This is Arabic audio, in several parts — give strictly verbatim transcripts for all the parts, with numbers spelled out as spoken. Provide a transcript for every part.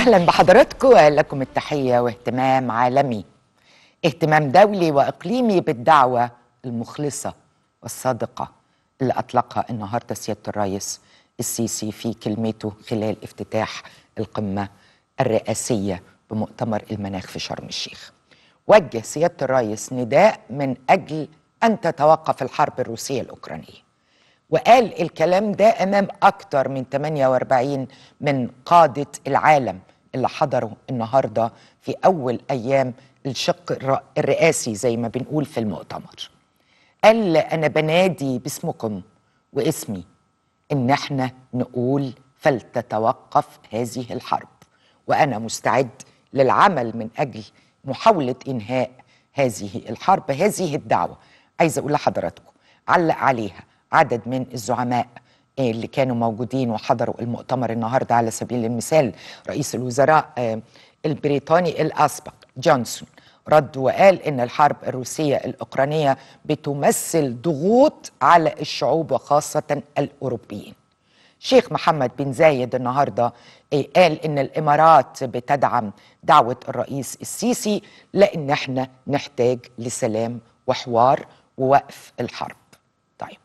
أهلا بحضراتكم، لكم التحية واهتمام عالمي، اهتمام دولي وإقليمي بالدعوة المخلصة والصادقة اللي أطلقها النهاردة سيادة الرئيس السيسي في كلمته خلال افتتاح القمة الرئاسية بمؤتمر المناخ في شرم الشيخ. وجه سيادة الرئيس نداء من أجل أن تتوقف الحرب الروسية الأوكرانية، وقال الكلام ده أمام أكثر من ثمانية وأربعين من قادة العالم اللي حضروا النهاردة في أول أيام الشق الرئاسي زي ما بنقول في المؤتمر. قال أنا بنادي باسمكم واسمي إن احنا نقول فلتتوقف هذه الحرب، وأنا مستعد للعمل من أجل محاولة إنهاء هذه الحرب. هذه الدعوة عايزة أقول لحضراتكم علق عليها عدد من الزعماء اللي كانوا موجودين وحضروا المؤتمر النهارده. على سبيل المثال رئيس الوزراء البريطاني الأسبق جونسون رد وقال إن الحرب الروسية الأوكرانية بتمثل ضغوط على الشعوب وخاصة الأوروبيين. شيخ محمد بن زايد النهارده قال إن الإمارات بتدعم دعوة الرئيس السيسي لأن احنا نحتاج لسلام وحوار ووقف الحرب. طيب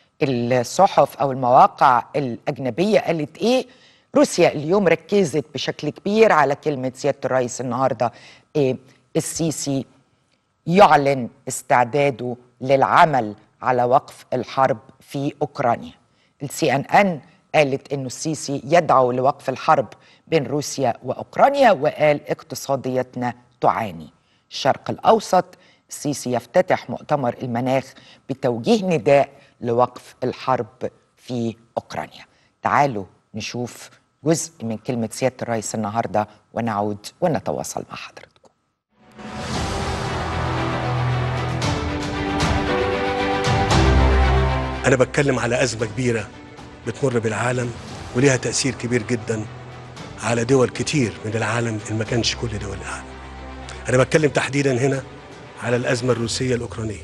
الصحف أو المواقع الأجنبية قالت إيه؟ روسيا اليوم ركزت بشكل كبير على كلمة سيادة الرئيس النهاردة إيه؟ السيسي يعلن استعداده للعمل على وقف الحرب في أوكرانيا. السي ان ان قالت إنه السيسي يدعو لوقف الحرب بين روسيا وأوكرانيا، وقال اقتصاديتنا تعاني. الشرق الأوسط السيسي يفتتح مؤتمر المناخ بتوجيه نداء لوقف الحرب في أوكرانيا. تعالوا نشوف جزء من كلمة سيادة الرئيس النهاردة ونعود ونتواصل مع حضرتكم. أنا بتكلم على أزمة كبيرة بتمر بالعالم وليها تأثير كبير جدا على دول كتير من العالم إن ما كانش كل دول العالم. أنا بتكلم تحديدا هنا على الأزمة الروسية الأوكرانية،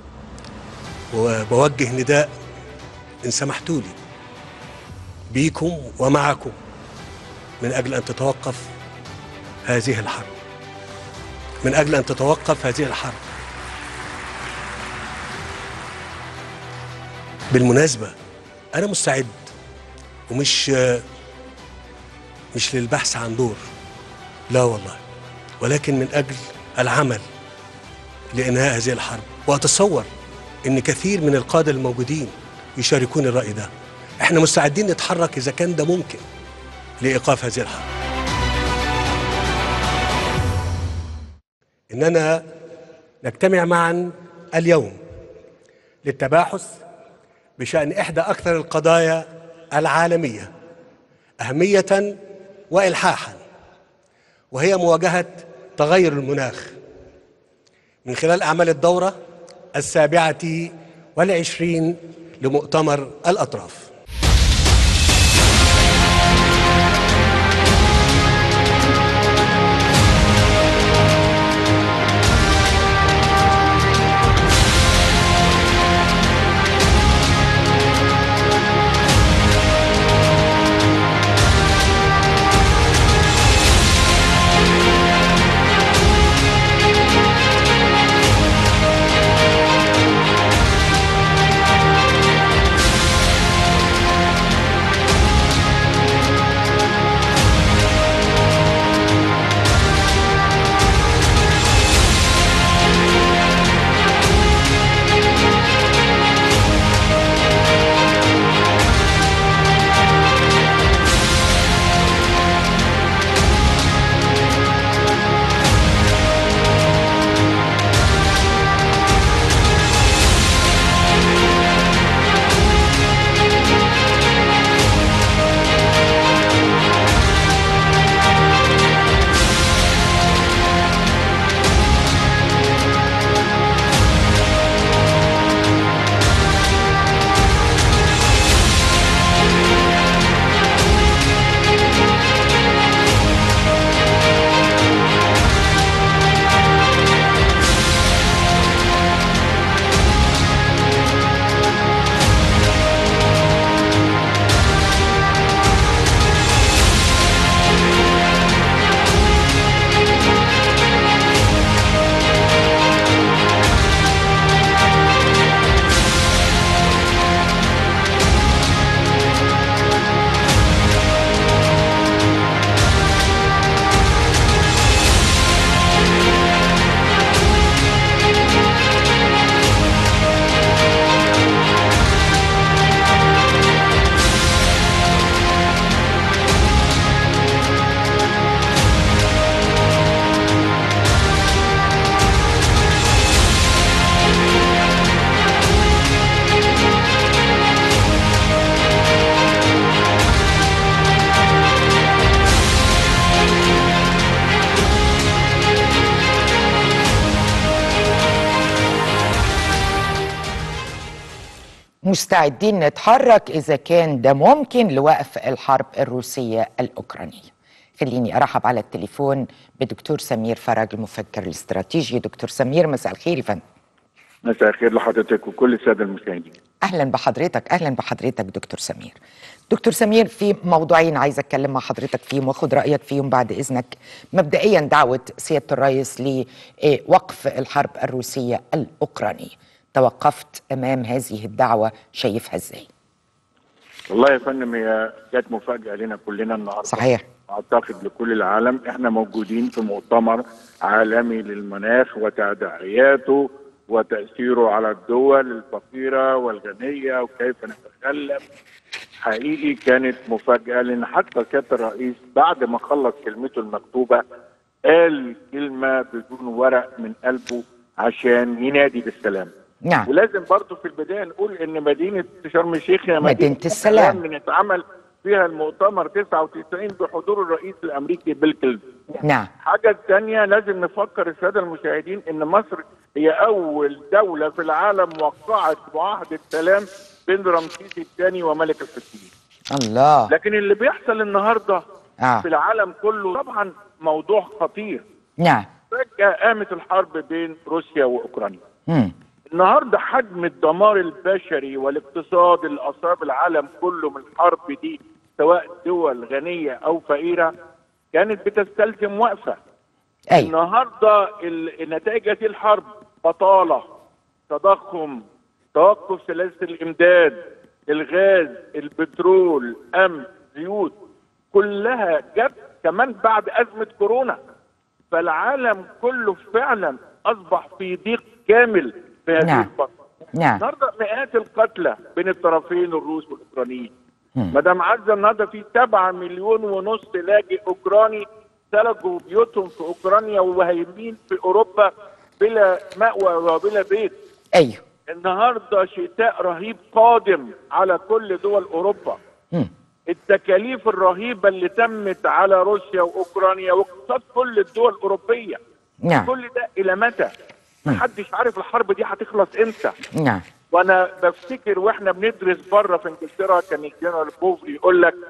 وبوجه نداء إن سمحتوا لي بيكم ومعكم من أجل أن تتوقف هذه الحرب، من أجل أن تتوقف هذه الحرب. بالمناسبة أنا مستعد ومش مش للبحث عن دور، لا والله، ولكن من أجل العمل لإنهاء هذه الحرب. وأتصور إن كثير من القادة الموجودين يشاركون الرأي ده. إحنا مستعدين نتحرك إذا كان ده ممكن لإيقاف هذه الحرب. إننا نجتمع معا اليوم للتباحث بشأن إحدى أكثر القضايا العالمية أهمية وإلحاحا، وهي مواجهة تغير المناخ من خلال أعمال الدورة السابعة والعشرين لمؤتمر الأطراف. مستعدين نتحرك إذا كان ده ممكن لوقف الحرب الروسية الأوكرانية. خليني أرحب على التليفون بدكتور سمير فرج، المفكر الاستراتيجي. دكتور سمير، مساء الخير يا فندم. مساء الخير لحضرتك وكل السادة المشاهدين. أهلا بحضرتك. أهلا بحضرتك دكتور سمير. دكتور سمير، في موضوعين عايز أتكلم مع حضرتك فيهم وأخد رأيك فيهم بعد إذنك. مبدئيا دعوة سيادة الرئيس لوقف الحرب الروسية الأوكرانية، توقفت أمام هذه الدعوة، شايفها إزاي؟ والله يا فندم هي كانت مفاجأة لنا كلنا النهارده. صحيح. أعتقد لكل العالم. احنا موجودين في مؤتمر عالمي للمناخ وتداعياته وتأثيره على الدول الفقيرة والغنية وكيف نتكلم. حقيقي كانت مفاجأة، لأن حتى سيادة الرئيس بعد ما خلص كلمته المكتوبة قال كلمة بدون ورق من قلبه عشان ينادي بالسلام. نعم. ولازم برضه في البداية نقول إن مدينة شرم الشيخ هي مدينة السلام اللي اتعمل فيها المؤتمر تسعة وتسعين بحضور الرئيس الأمريكي بيل كلينتون. نعم. حاجة تانية لازم نفكر السادة المشاهدين إن مصر هي أول دولة في العالم وقعت معاهدة سلام بين رمسيس الثاني وملك الحوثيين. الله. لكن اللي بيحصل النهارده آه. في العالم كله طبعا موضوع خطير. نعم. فجأة قامت الحرب بين روسيا وأوكرانيا. مم. النهارده حجم الدمار البشري والاقتصاد اللي أصاب العالم كله من الحرب دي، سواء دول غنية أو فقيرة، كانت بتستلزم وقفة. أيوة. النهارده النتائج هذه الحرب بطالة، تضخم، توقف سلاسل الإمداد، الغاز، البترول، أمن، زيوت، كلها جت كمان بعد أزمة كورونا. فالعالم كله فعلا أصبح في ضيق كامل في هذه نعم. الفترة. نعم. النهارده مئات القتلى بين الطرفين الروس والأوكرانيين. مدام عزة النهارده في سبعة مليون ونص لاجئ أوكراني سلكوا بيوتهم في أوكرانيا وهايمين في أوروبا بلا مأوى وبلا بيت. أيوه. النهارده شتاء رهيب قادم على كل دول أوروبا. مم. التكاليف الرهيبة اللي تمت على روسيا وأوكرانيا واقتصاد كل الدول الأوروبية. نعم. كل ده إلى متى؟ محدش عارف الحرب دي هتخلص إمتى. نعم. وأنا بفتكر وإحنا بندرس بره في إنجلترا كان الجنرال بوف يقول لك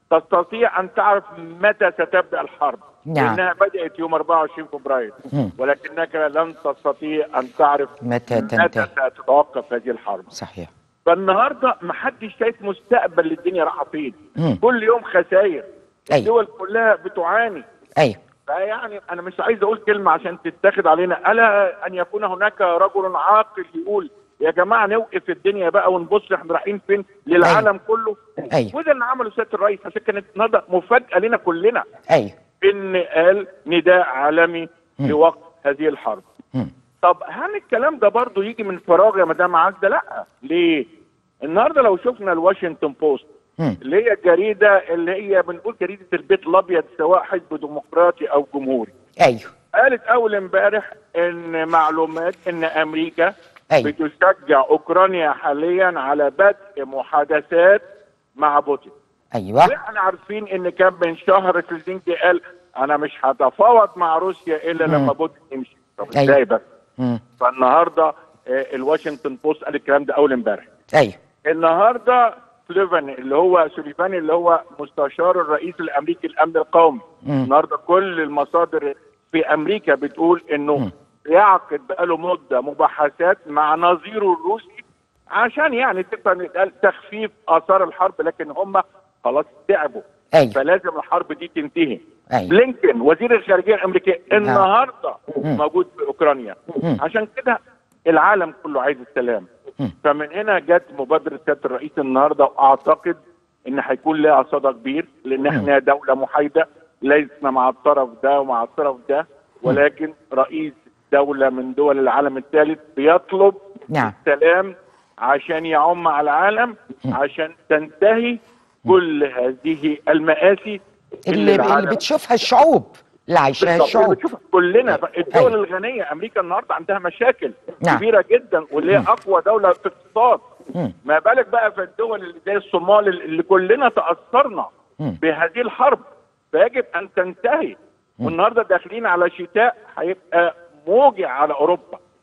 تستطيع أن تعرف متى ستبدأ الحرب. نعم. لأنها بدأت يوم أربعة وعشرين فبراير، ولكنك لن تستطيع أن تعرف متى تنتهي، متى ستتوقف هذه الحرب. صحيح. فالنهارده محدش شايف مستقبل للدنيا رايحه فين. كل يوم خسائر. أيوة. الدول كلها بتعاني. ايوه. فيعني انا مش عايز اقول كلمه عشان تتاخد علينا، الا ان يكون هناك رجل عاقل يقول يا جماعه نوقف الدنيا بقى ونبص احنا رايحين فين للعالم. أيوة. كله. أيوة. وده اللي عمله سياده الرئيس، عشان كانت النهارده مفاجاه لنا كلنا. ايوه. ان قال نداء عالمي لوقف هذه الحرب. مم. طب هل الكلام ده برضه يجي من فراغ يا مدام عزة؟ لا. ليه؟ النهارده لو شفنا الواشنطن بوست اللي هي الجريده اللي هي بنقول جريده البيت الابيض سواء حزب ديمقراطي او جمهوري. ايوه. قالت اول امبارح ان معلومات ان امريكا أيوة. بتشجع اوكرانيا حاليا على بدء محادثات مع بوتين. ايوه. واحنا عارفين ان كان من شهر كلينتون قال انا مش هتفاوض مع روسيا الا لما بوتين يمشي. طب ازاي أيوة. بس؟ مم. فالنهارده الواشنطن بوست قال الكلام ده اول امبارح. ايوه. النهارده سوليفان اللي هو سوليفان اللي هو مستشار الرئيس الامريكي الامن القومي، مم. النهارده كل المصادر في امريكا بتقول انه مم. يعقد بقاله مده مباحثات مع نظيره الروسي عشان يعني تبقى تخفيف اثار الحرب، لكن هم خلاص تعبوا. أيوة. فلازم الحرب دي تنتهي. أيوة. بلينكن وزير الخارجيه الامريكي النهارده مم. موجود في اوكرانيا. مم. عشان كده العالم كله عايز السلام. مم. فمن هنا جت مبادره سياده الرئيس النهارده، واعتقد ان هيكون لها صدى كبير، لان احنا دوله محايده لسنا مع الطرف ده ومع الطرف ده، ولكن رئيس دوله من دول العالم الثالث بيطلب نعم. السلام عشان يعم على العالم، عشان تنتهي كل هذه المآسي اللي, اللي بتشوفها الشعوب، اللي عايشاها الشعوب بتشوفها كلنا. الدول أيوة. الغنيه امريكا النهارده عندها مشاكل نعم. كبيره جدا، واللي هي اقوى دوله في الاقتصاد. مم. ما بالك بقى في الدول اللي زي الصومال اللي كلنا تاثرنا مم. بهذه الحرب، فيجب ان تنتهي. والنهارده داخلين على شتاء هيبقى موجع على اوروبا.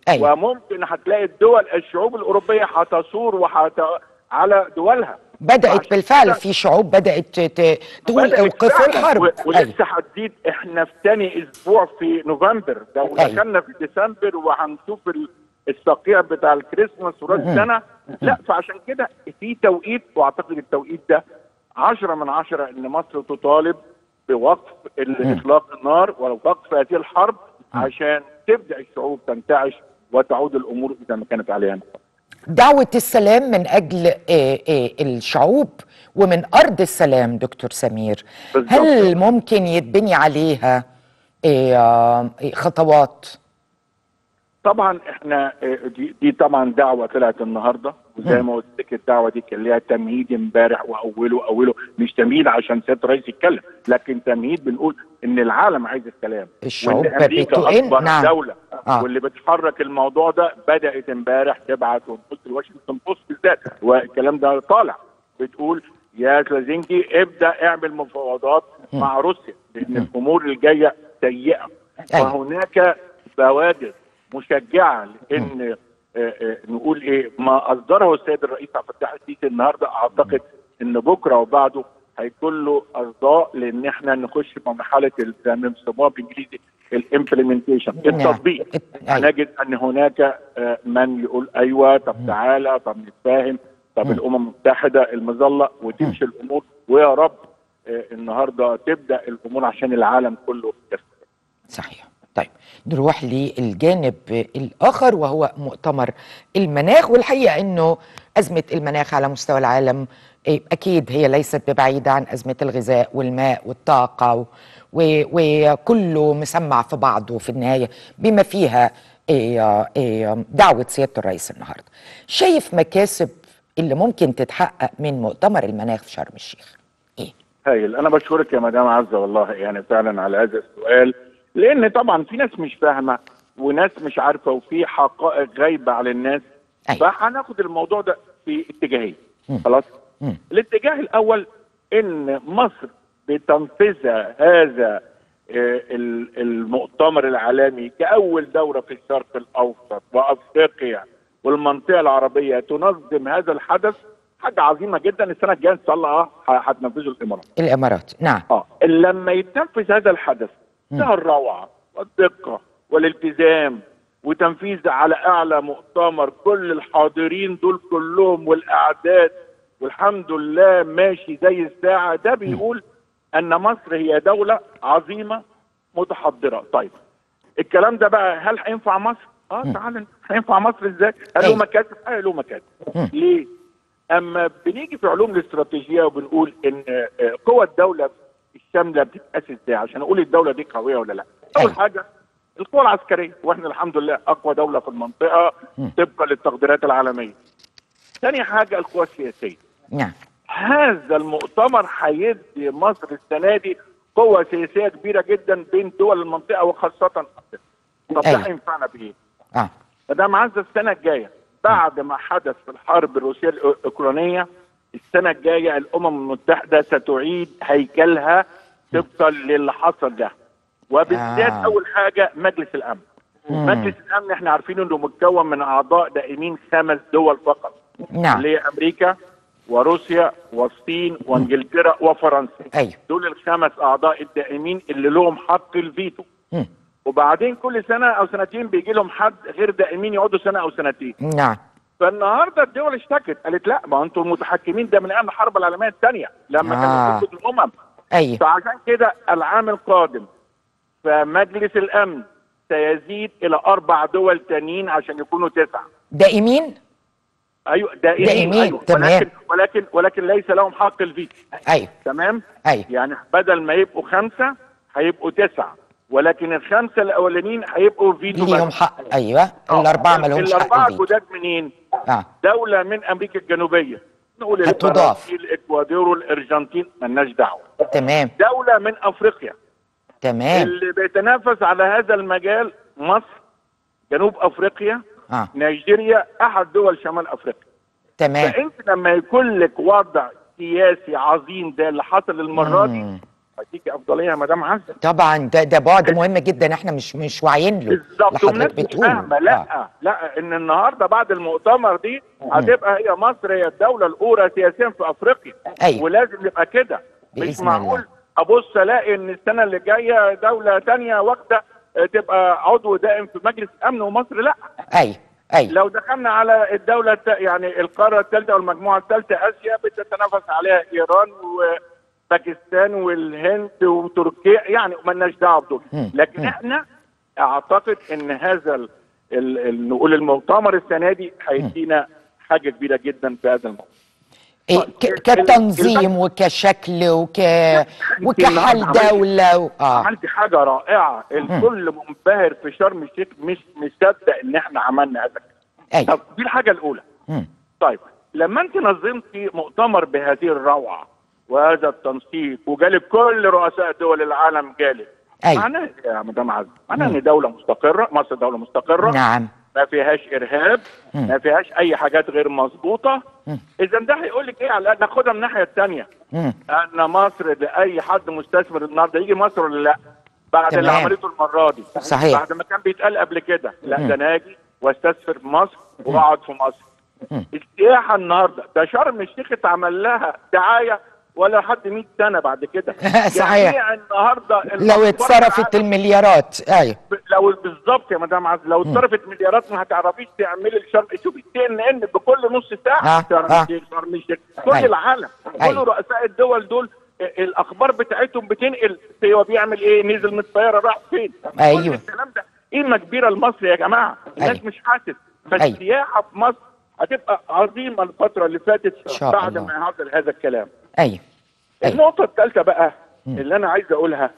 أيوة. وممكن هتلاقي الدول الشعوب الاوروبيه هتصور وحت على دولها. بدأت بالفعل في شعوب بدأت ت- تقول اوقفوا الحرب. و- أيوة. ولسه هتزيد. احنا في تاني اسبوع في نوفمبر ده، ودخلنا في ديسمبر وهنشوف ال- الصقيع بتاع الكريسماس وراس السنه. لا، فعشان كده في توقيت، واعتقد التوقيت ده عشرة من عشرة ان مصر تطالب بوقف ال- اطلاق النار ووقف هذه الحرب عشان تبدا الشعوب تنتعش وتعود الامور اذا ما كانت عليها. دعوة السلام من أجل آه، آه، الشعوب ومن أرض السلام دكتور سمير، بالظبط. هل ممكن يتبني عليها آه، آه، خطوات؟ طبعا احنا اه، دي, دي طبعا دعوه طلعت النهارده، وزي ما قلت لك الدعوه دي كان ليها تمهيد امبارح، واوله اوله مش تمهيد عشان سياده الرئيس يتكلم، لكن تمهيد بنقول ان العالم عايز الكلام، الشعوب وان امريكا بتؤن. اكبر نعم. دوله آه. واللي بتحرك الموضوع ده بدات امبارح تبعت، وقلت الواشنطن بوست بالذات والكلام ده طالع بتقول يا زلينسكي ابدا اعمل مفاوضات مع روسيا لان الامور الجايه سيئه. أيوة. وهناك بوادر مشجعه لان آه آه نقول ايه ما اصدره السيد الرئيس عبد الفتاح السيسي النهارده. اعتقد ان بكره وبعده هيكون له اصداء، لان احنا نخش في مرحله زي ما بيسموها بالانجليزي الامبلمنتيشن، التطبيق. هنجد ان هناك آه من يقول ايوه طب تعالى طب نتفاهم طب الامم المتحده المظله وتمشي الامور، ويا رب آه النهارده تبدا الامور عشان العالم كله يستفيد. صحيح. طيب نروح للجانب الآخر وهو مؤتمر المناخ، والحقيقة أنه أزمة المناخ على مستوى العالم أكيد هي ليست ببعيدة عن أزمة الغذاء والماء والطاقة، وكله مسمع في بعضه في النهاية بما فيها دعوة سيادة الرئيس النهاردة. شايف مكاسب اللي ممكن تتحقق من مؤتمر المناخ في شرم الشيخ إيه؟ هايل. أنا بشكرك يا مدام عزة والله يعني فعلا على هذا السؤال، لان طبعا في ناس مش فاهمه وناس مش عارفه وفي حقائق غايبه على الناس. أيوة. فهناخد الموضوع ده في اتجاهين. خلاص. مم. الاتجاه الاول ان مصر بتنفذ هذا المؤتمر العالمي كاول دوله في الشرق الاوسط وافريقيا والمنطقه العربيه تنظم هذا الحدث، حاجه عظيمه جدا. السنه الجايه ان شاء الله هتنفذه الامارات. الامارات نعم. اه لما يتنفذ هذا الحدث فيها الروعه والدقه والالتزام وتنفيذ على اعلى مؤتمر، كل الحاضرين دول كلهم والاعداد والحمد لله ماشي زي الساعه، ده بيقول ان مصر هي دوله عظيمه متحضره. طيب الكلام ده بقى هل هينفع مصر؟ اه تعالى هينفع مصر ازاي؟ هل له مكاسب؟ اه له مكاسب. ليه؟ اما بنيجي في علوم الاستراتيجيه وبنقول ان قوى الدوله الشامله بتتقاس ازاي عشان اقول الدوله دي قويه ولا لا؟ اول حاجه القوى العسكريه، واحنا الحمد لله اقوى دوله في المنطقه طبقا للتقديرات العالميه. ثاني حاجه القوى السياسيه. نعم. هذا المؤتمر هيدي مصر السنه دي قوه سياسيه كبيره جدا بين دول المنطقه وخاصه افريقيا. طب ده هينفعنا بايه؟ اه مدام عزه السنه الجايه بعد ما حدث في الحرب الروسيه الاوكرانيه، السنه الجايه الامم المتحده ستعيد هيكلها طبقا للي حصل ده، وبالذات آه. اول حاجه مجلس الامن. مم. مجلس الامن احنا عارفين انه متكون من اعضاء دائمين خمس دول فقط. نعم. اللي هي امريكا وروسيا والصين وانجلترا وفرنسا. أيوه. دول الخمس اعضاء الدائمين اللي لهم حق الفيتو. مم. وبعدين كل سنه او سنتين بيجي لهم حد غير دائمين يقعدوا سنه او سنتين. نعم. فالنهارده الدول اشتكت قالت لا ما انتم المتحكمين ده من ايام الحرب العالميه الثانيه لما آه. كانوا ضد الامم. ايوه. فعشان كده العام القادم فمجلس الامن سيزيد الى اربع دول تانيين عشان يكونوا تسعه. دائمين؟ ايوه دائمين. دائمين. أيوة. تمام. ولكن ولكن ولكن ليس لهم حق الفيتو. ايوه. تمام؟ ايوه. يعني بدل ما يبقوا خمسه هيبقوا تسعه، ولكن الخمسه الاولانيين هيبقوا فيتو بس. ليهم حق. ايوه. الاربعه ما لهمش حق الفيتو. الاربعه جداد منين؟ اه دوله من امريكا الجنوبيه، نقول هتضاف الاكوادور والارجنتين مالناش دعوه. تمام. دوله من افريقيا. تمام. اللي بيتنافس على هذا المجال مصر، جنوب افريقيا، آه. نيجيريا، احد دول شمال افريقيا. تمام. فانت لما يكون لك وضع سياسي عظيم ده اللي حصل المره دي، هديكي افضليه يا مدام عزه. طبعا ده ده بعد مهم جدا احنا مش مش واعيين له بالظبط، والناس مش بتقوله. فاهمه. لا آه. لا ان النهارده بعد المؤتمر دي هتبقى هي مصر هي الدوله الاولى سياسيا في افريقيا. أيوة. ولازم يبقى كده. مش بإذن معقول الله. ابص الاقي ان السنه اللي جايه دوله ثانيه واخده تبقى عضو دائم في مجلس الامن ومصر لا. ايوه ايوه. لو دخلنا على الدوله الت... يعني القاره الثالثه او المجموعه الثالثه اسيا بتتنافس عليها ايران وباكستان والهند وتركيا، يعني مالناش دعوه بدول. لكن م. احنا اعتقد ان هذا ال... ال... ال... نقول المؤتمر السنه دي هيدينا حاجه كبيره جدا في هذا الموضوع. إيه كتنظيم وكشكل وك وكحل دوله و... اه عملت حاجه رائعه. الكل منبهر في شرم الشيخ، مش مصدق ان احنا عملنا هذا. أيوة. طب دي الحاجه الاولى. مم. طيب لما انت نظمتي مؤتمر بهذه الروعه وهذا التنسيق وجالب كل رؤساء دول العالم جالب، أيوة. معناها ايه يا مدام عزه؟ معناها ان دوله مستقره، مصر دوله مستقره. نعم. ما فيهاش ارهاب، مم. ما فيهاش اي حاجات غير مظبوطه. اذا ده هيقول لك ايه؟ على ناخدها من الناحيه الثانيه ان مصر لاي حد مستثمر النهارده يجي مصر ولا لا؟ بعد تمام. اللي عملته المره دي. صحيح. بعد ما كان بيتقال قبل كده لا ده انا اجي واستثمر في مصر واقعد في مصر. مم. السياحه النهارده ده شرم الشيخ اتعمل لها دعايه ولا حد مئة سنه بعد كده. صحيح. يعني النهارده لو اتصرفت المليارات. ايوه لو بالظبط يا مدام عز، لو اتصرفت مليارات ما هتعرفيش تعملي الشرم. شوفي السي ان ان بكل نص ساعه شرم الشيخ شرم الشيخ كل أيوة. العالم أيوة. كل رؤساء الدول دول الاخبار بتاعتهم بتنقل هو بيعمل ايه، نزل من الطياره راح فين. ايوه كل الكلام ده قيمه كبيره لمصر يا جماعه. الناس أيوة. مش حاسس. فالسياحه في مصر هتبقى عظيمه الفتره اللي فاتت بعد ما يحصل هذا الكلام. ايوه. أيوة. النقطه الثالثه بقى م. اللي انا عايز اقولها،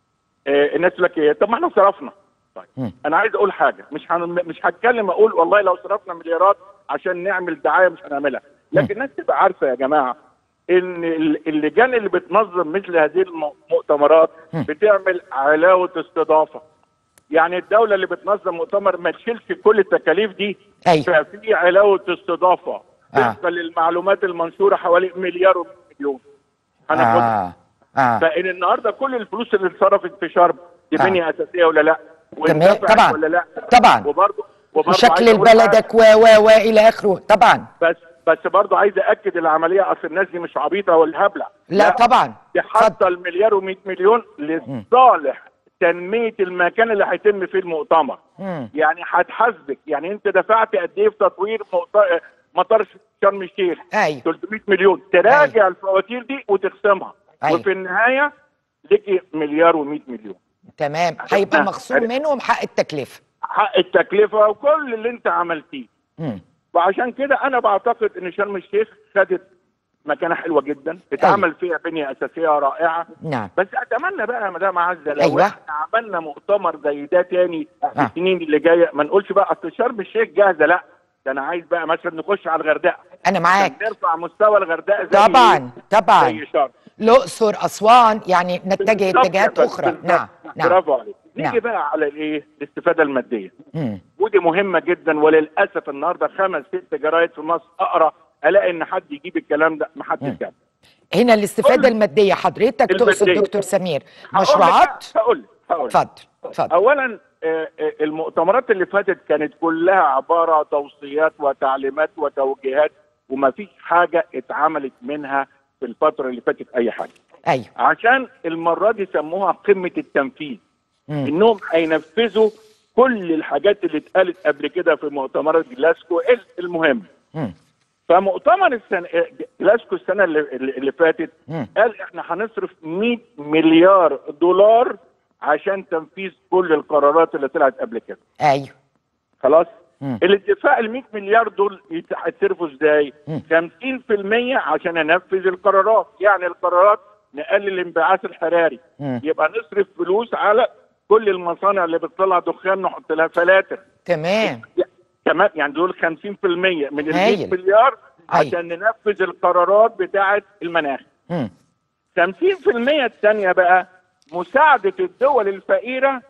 آه الناس تقول لك ايه؟ طب ما احنا صرفنا. طيب م. انا عايز اقول حاجه، مش هن... مش هتكلم اقول والله لو صرفنا مليارات عشان نعمل دعايه مش هنعملها، لكن الناس تبقى عارفه يا جماعه ان اللجان اللي بتنظم مثل هذه المؤتمرات م. بتعمل علاوه استضافه. يعني الدوله اللي بتنظم مؤتمر ما تشيلش كل التكاليف دي. أيوة. ففي علاوه استضافه وفقا آه. للمعلومات المنشوره حوالي مليار ومليون هناخدها. آه. آه. فان النهارده كل الفلوس اللي اتصرفت في شرم دي بنيه آه. اساسيه ولا لا؟ طبعا ولا لا؟ طبعا. وبرضه وشكل بلدك و و والى اخره. طبعا. بس بس برضه عايز اكد العمليه، اصل الناس دي مش عبيطه ولا هبله. لا, لا طبعا. دي حاطه المليار و100 مليون لصالح تنميه المكان اللي هيتم فيه المؤتمر. مم. يعني هتحاسبك، يعني انت دفعت قد ايه في تطوير مطار شرم الشيخ؟ أيوة. ثلاثمئة مليون، تراجع أيوة. الفواتير دي وتخصمها. أيوة. وفي النهايه ليكي مليار و100 مليون. تمام. هيبقى مخصوم منهم حق التكلفه. حق التكلفه وكل اللي انت عملتيه. امم وعشان كده انا بعتقد ان شرم الشيخ خدت مكانه حلوه جدا، اتعمل أيوة. فيها بنيه اساسيه رائعه. نعم. بس اتمنى بقى يا مدام عزه لو أيوة. احنا عملنا مؤتمر زي ده تاني في آه. السنين اللي جايه ما نقولش بقى اصل شرم الشيخ جاهزه، لا ده انا عايز بقى مثلا نخش على الغردقه. انا معاك. نرفع مستوى الغردقه زي طبعا طبعا زي شرم الاقصر اسوان، يعني نتجه اتجاهات اخرى. نعم نعم. برافو عليك. نيجي نعم. بقى على الايه؟ الاستفاده الماديه. مم. ودي مهمه جدا، وللاسف النهارده خمس ست جرايد في مصر اقرا الاقي ان حد يجيب الكلام ده، ما حدش جاب. هنا الاستفاده الماديه حضرتك تقصد دكتور سمير مشروعات؟ هقول هقول اتفضل اتفضل. اولا المؤتمرات اللي فاتت كانت كلها عباره توصيات وتعليمات وتوجيهات، وما فيش حاجه اتعملت منها في الفتره اللي فاتت اي حاجه. ايوه. عشان المره دي سموها قمه التنفيذ. مم. انهم هينفذوا كل الحاجات اللي اتقالت قبل كده في مؤتمرات جلاسكو. المهم مم. فمؤتمر السنه جلاسكو السنه اللي, اللي فاتت مم. قال احنا هنصرف مئة مليار دولار عشان تنفيذ كل القرارات اللي طلعت قبل كده. ايوه خلاص. مم. الاتفاق ال مئة مليار دول هيتصرفوا ازاي؟ خمسين في المئة عشان انفذ القرارات، يعني القرارات نقلل الانبعاث الحراري. مم. يبقى نصرف فلوس على كل المصانع اللي بتطلع دخان نحط لها فلاتر. تمام. كمان يعني دول خمسين في المئة من ال مئة مليار عشان ننفذ القرارات بتاعه المناخ. مم. خمسين في المئة الثانيه بقى مساعده الدول الفقيره،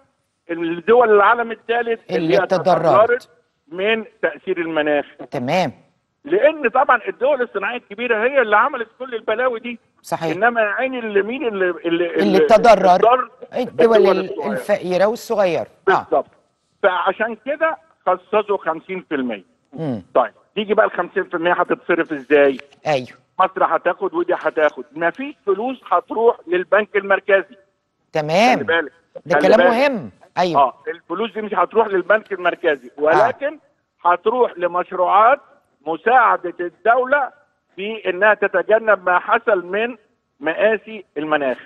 الدول العالم الثالث اللي, اللي تضررت من تاثير المناخ. تمام لان طبعا الدول الصناعيه الكبيره هي اللي عملت كل البلاوي دي. صحيح. انما يا عيني اللي مين اللي اللي, اللي تضرر الضر الدول الفقيره والصغيره. بالظبط. آه. فعشان كده خصصوا خمسين في المية. امم طيب تيجي بقى ال خمسين في المية هتتصرف ازاي؟ ايوه. مصر هتاخد ودي هتاخد، مفيش فلوس هتروح للبنك المركزي. تمام. خلي بالك ده كلام مهم. ايوه. اه الفلوس دي مش هتروح للبنك المركزي، ولكن آه. هتروح لمشروعات مساعده الدوله في انها تتجنب ما حصل من مآسي المناخ.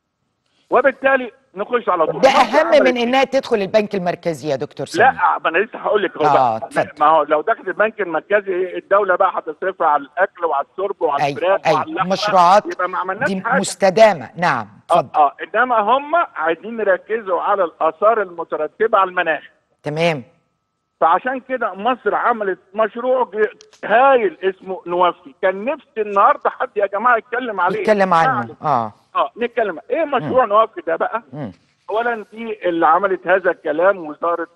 وبالتالي نخش على طول. ده اهم من انها تدخل البنك المركزي يا دكتور سامي. لا ما انا لسه هقول لك اهو. اه ما هو لو دخلت البنك المركزي الدوله بقى هتصرفها على الاكل وعلى الشرب وعلى الفراخ أيوة. وعلى اللحمه، مشروعات يبقى ما عملناش دي حاجه مستدامه. نعم اتفضل. اه اه انما هم عايزين يركزوا على الاثار المترتبه على المناخ. تمام. فعشان كده مصر عملت مشروع هايل اسمه نوفي. كان نفسي النهارده حد يا جماعه يتكلم عليه، يتكلم عنه. اه اه نتكلم ايه مشروع نوفي ده بقى. مم. اولا دي اللي عملت هذا الكلام وزاره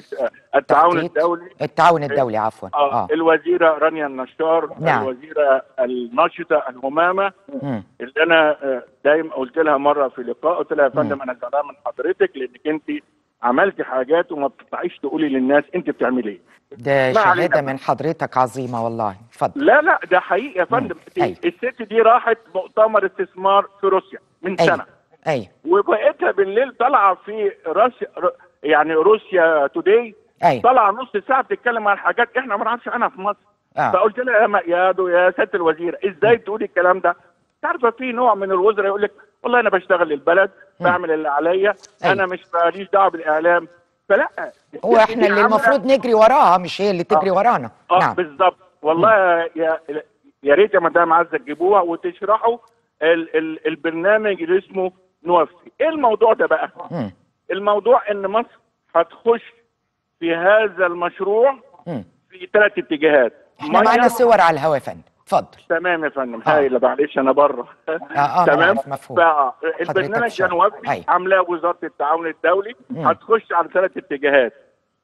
التعاون الدولي التعاون الدولي عفوا اه, آه. الوزيره رانيا النشار. نعم. الوزيره الناشطه الهمامه. مم. اللي انا دايما قلت لها مره في لقاء، قلت لها يا فندم انا زعلان من حضرتك لانك انت عملتي حاجات وما بتطلعيش تقولي للناس انت بتعملي ايه. ده شهاده من حضرتك عظيمه والله. اتفضل. لا لا ده حقيقي يا فندم. أيوة. الست دي راحت مؤتمر استثمار في روسيا من أيوة. سنه. ايوه. وبقيتها بالليل طالعه في روسيا، يعني روسيا توداي. أيوة. طالعه نص ساعه بتتكلم عن حاجات احنا ما نعرفش عنها في مصر. آه. فقلت لها يا مقيادو يا سياده الوزيره ازاي تقولي الكلام ده؟ عارفه في نوع من الوزراء يقول لك والله انا بشتغل للبلد بعمل اللي عليا. أيوة. انا مش ماليش دعوه بالاعلام. فلا هو احنا اللي المفروض نجري وراها مش هي اللي تجري آه. ورانا. اه نعم. بالظبط والله. يا يا ريت يا مدام عزه تجيبوها وتشرحوا ال ال البرنامج اللي اسمه نوفي. ايه الموضوع ده بقى؟ م. الموضوع ان مصر هتخش في هذا المشروع م. في ثلاث اتجاهات. احنا معانا صور على الهواء يا فندم. اتفضل. تمام يا فندم. هايله. معلش انا بره. آه آه تمام. مفهوم. البرنامج ده نوفي عاملاه وزاره التعاون الدولي. م. هتخش على ثلاث اتجاهات.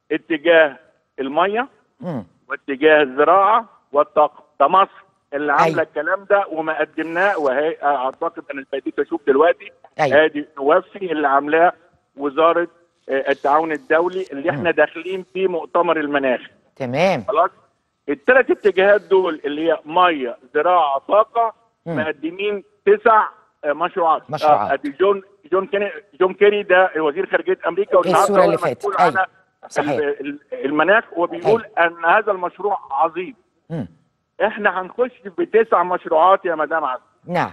اتجاه الميه م. واتجاه الزراعه والطاقه. ده مصر اللي عامله أيوة. الكلام ده وما قدمناه. وهي اعتقد انا بديت اشوف دلوقتي أيوة. ادي نوفي اللي عاملاه وزاره التعاون الدولي اللي احنا م. داخلين في مؤتمر المناخ. تمام. خلاص. الثلاث اتجاهات دول اللي هي ميه زراعه طاقه م. مقدمين تسع مشروعات. مشروعات. ادي جون جون كيري جون كيري ده وزير خارجيه امريكا والنهارده اللي فاتت. أيوة. صحيح. المناخ وبيقول أيوة. ان هذا المشروع عظيم. م. احنا هنخش بتسع مشروعات يا مدام عزة. نعم.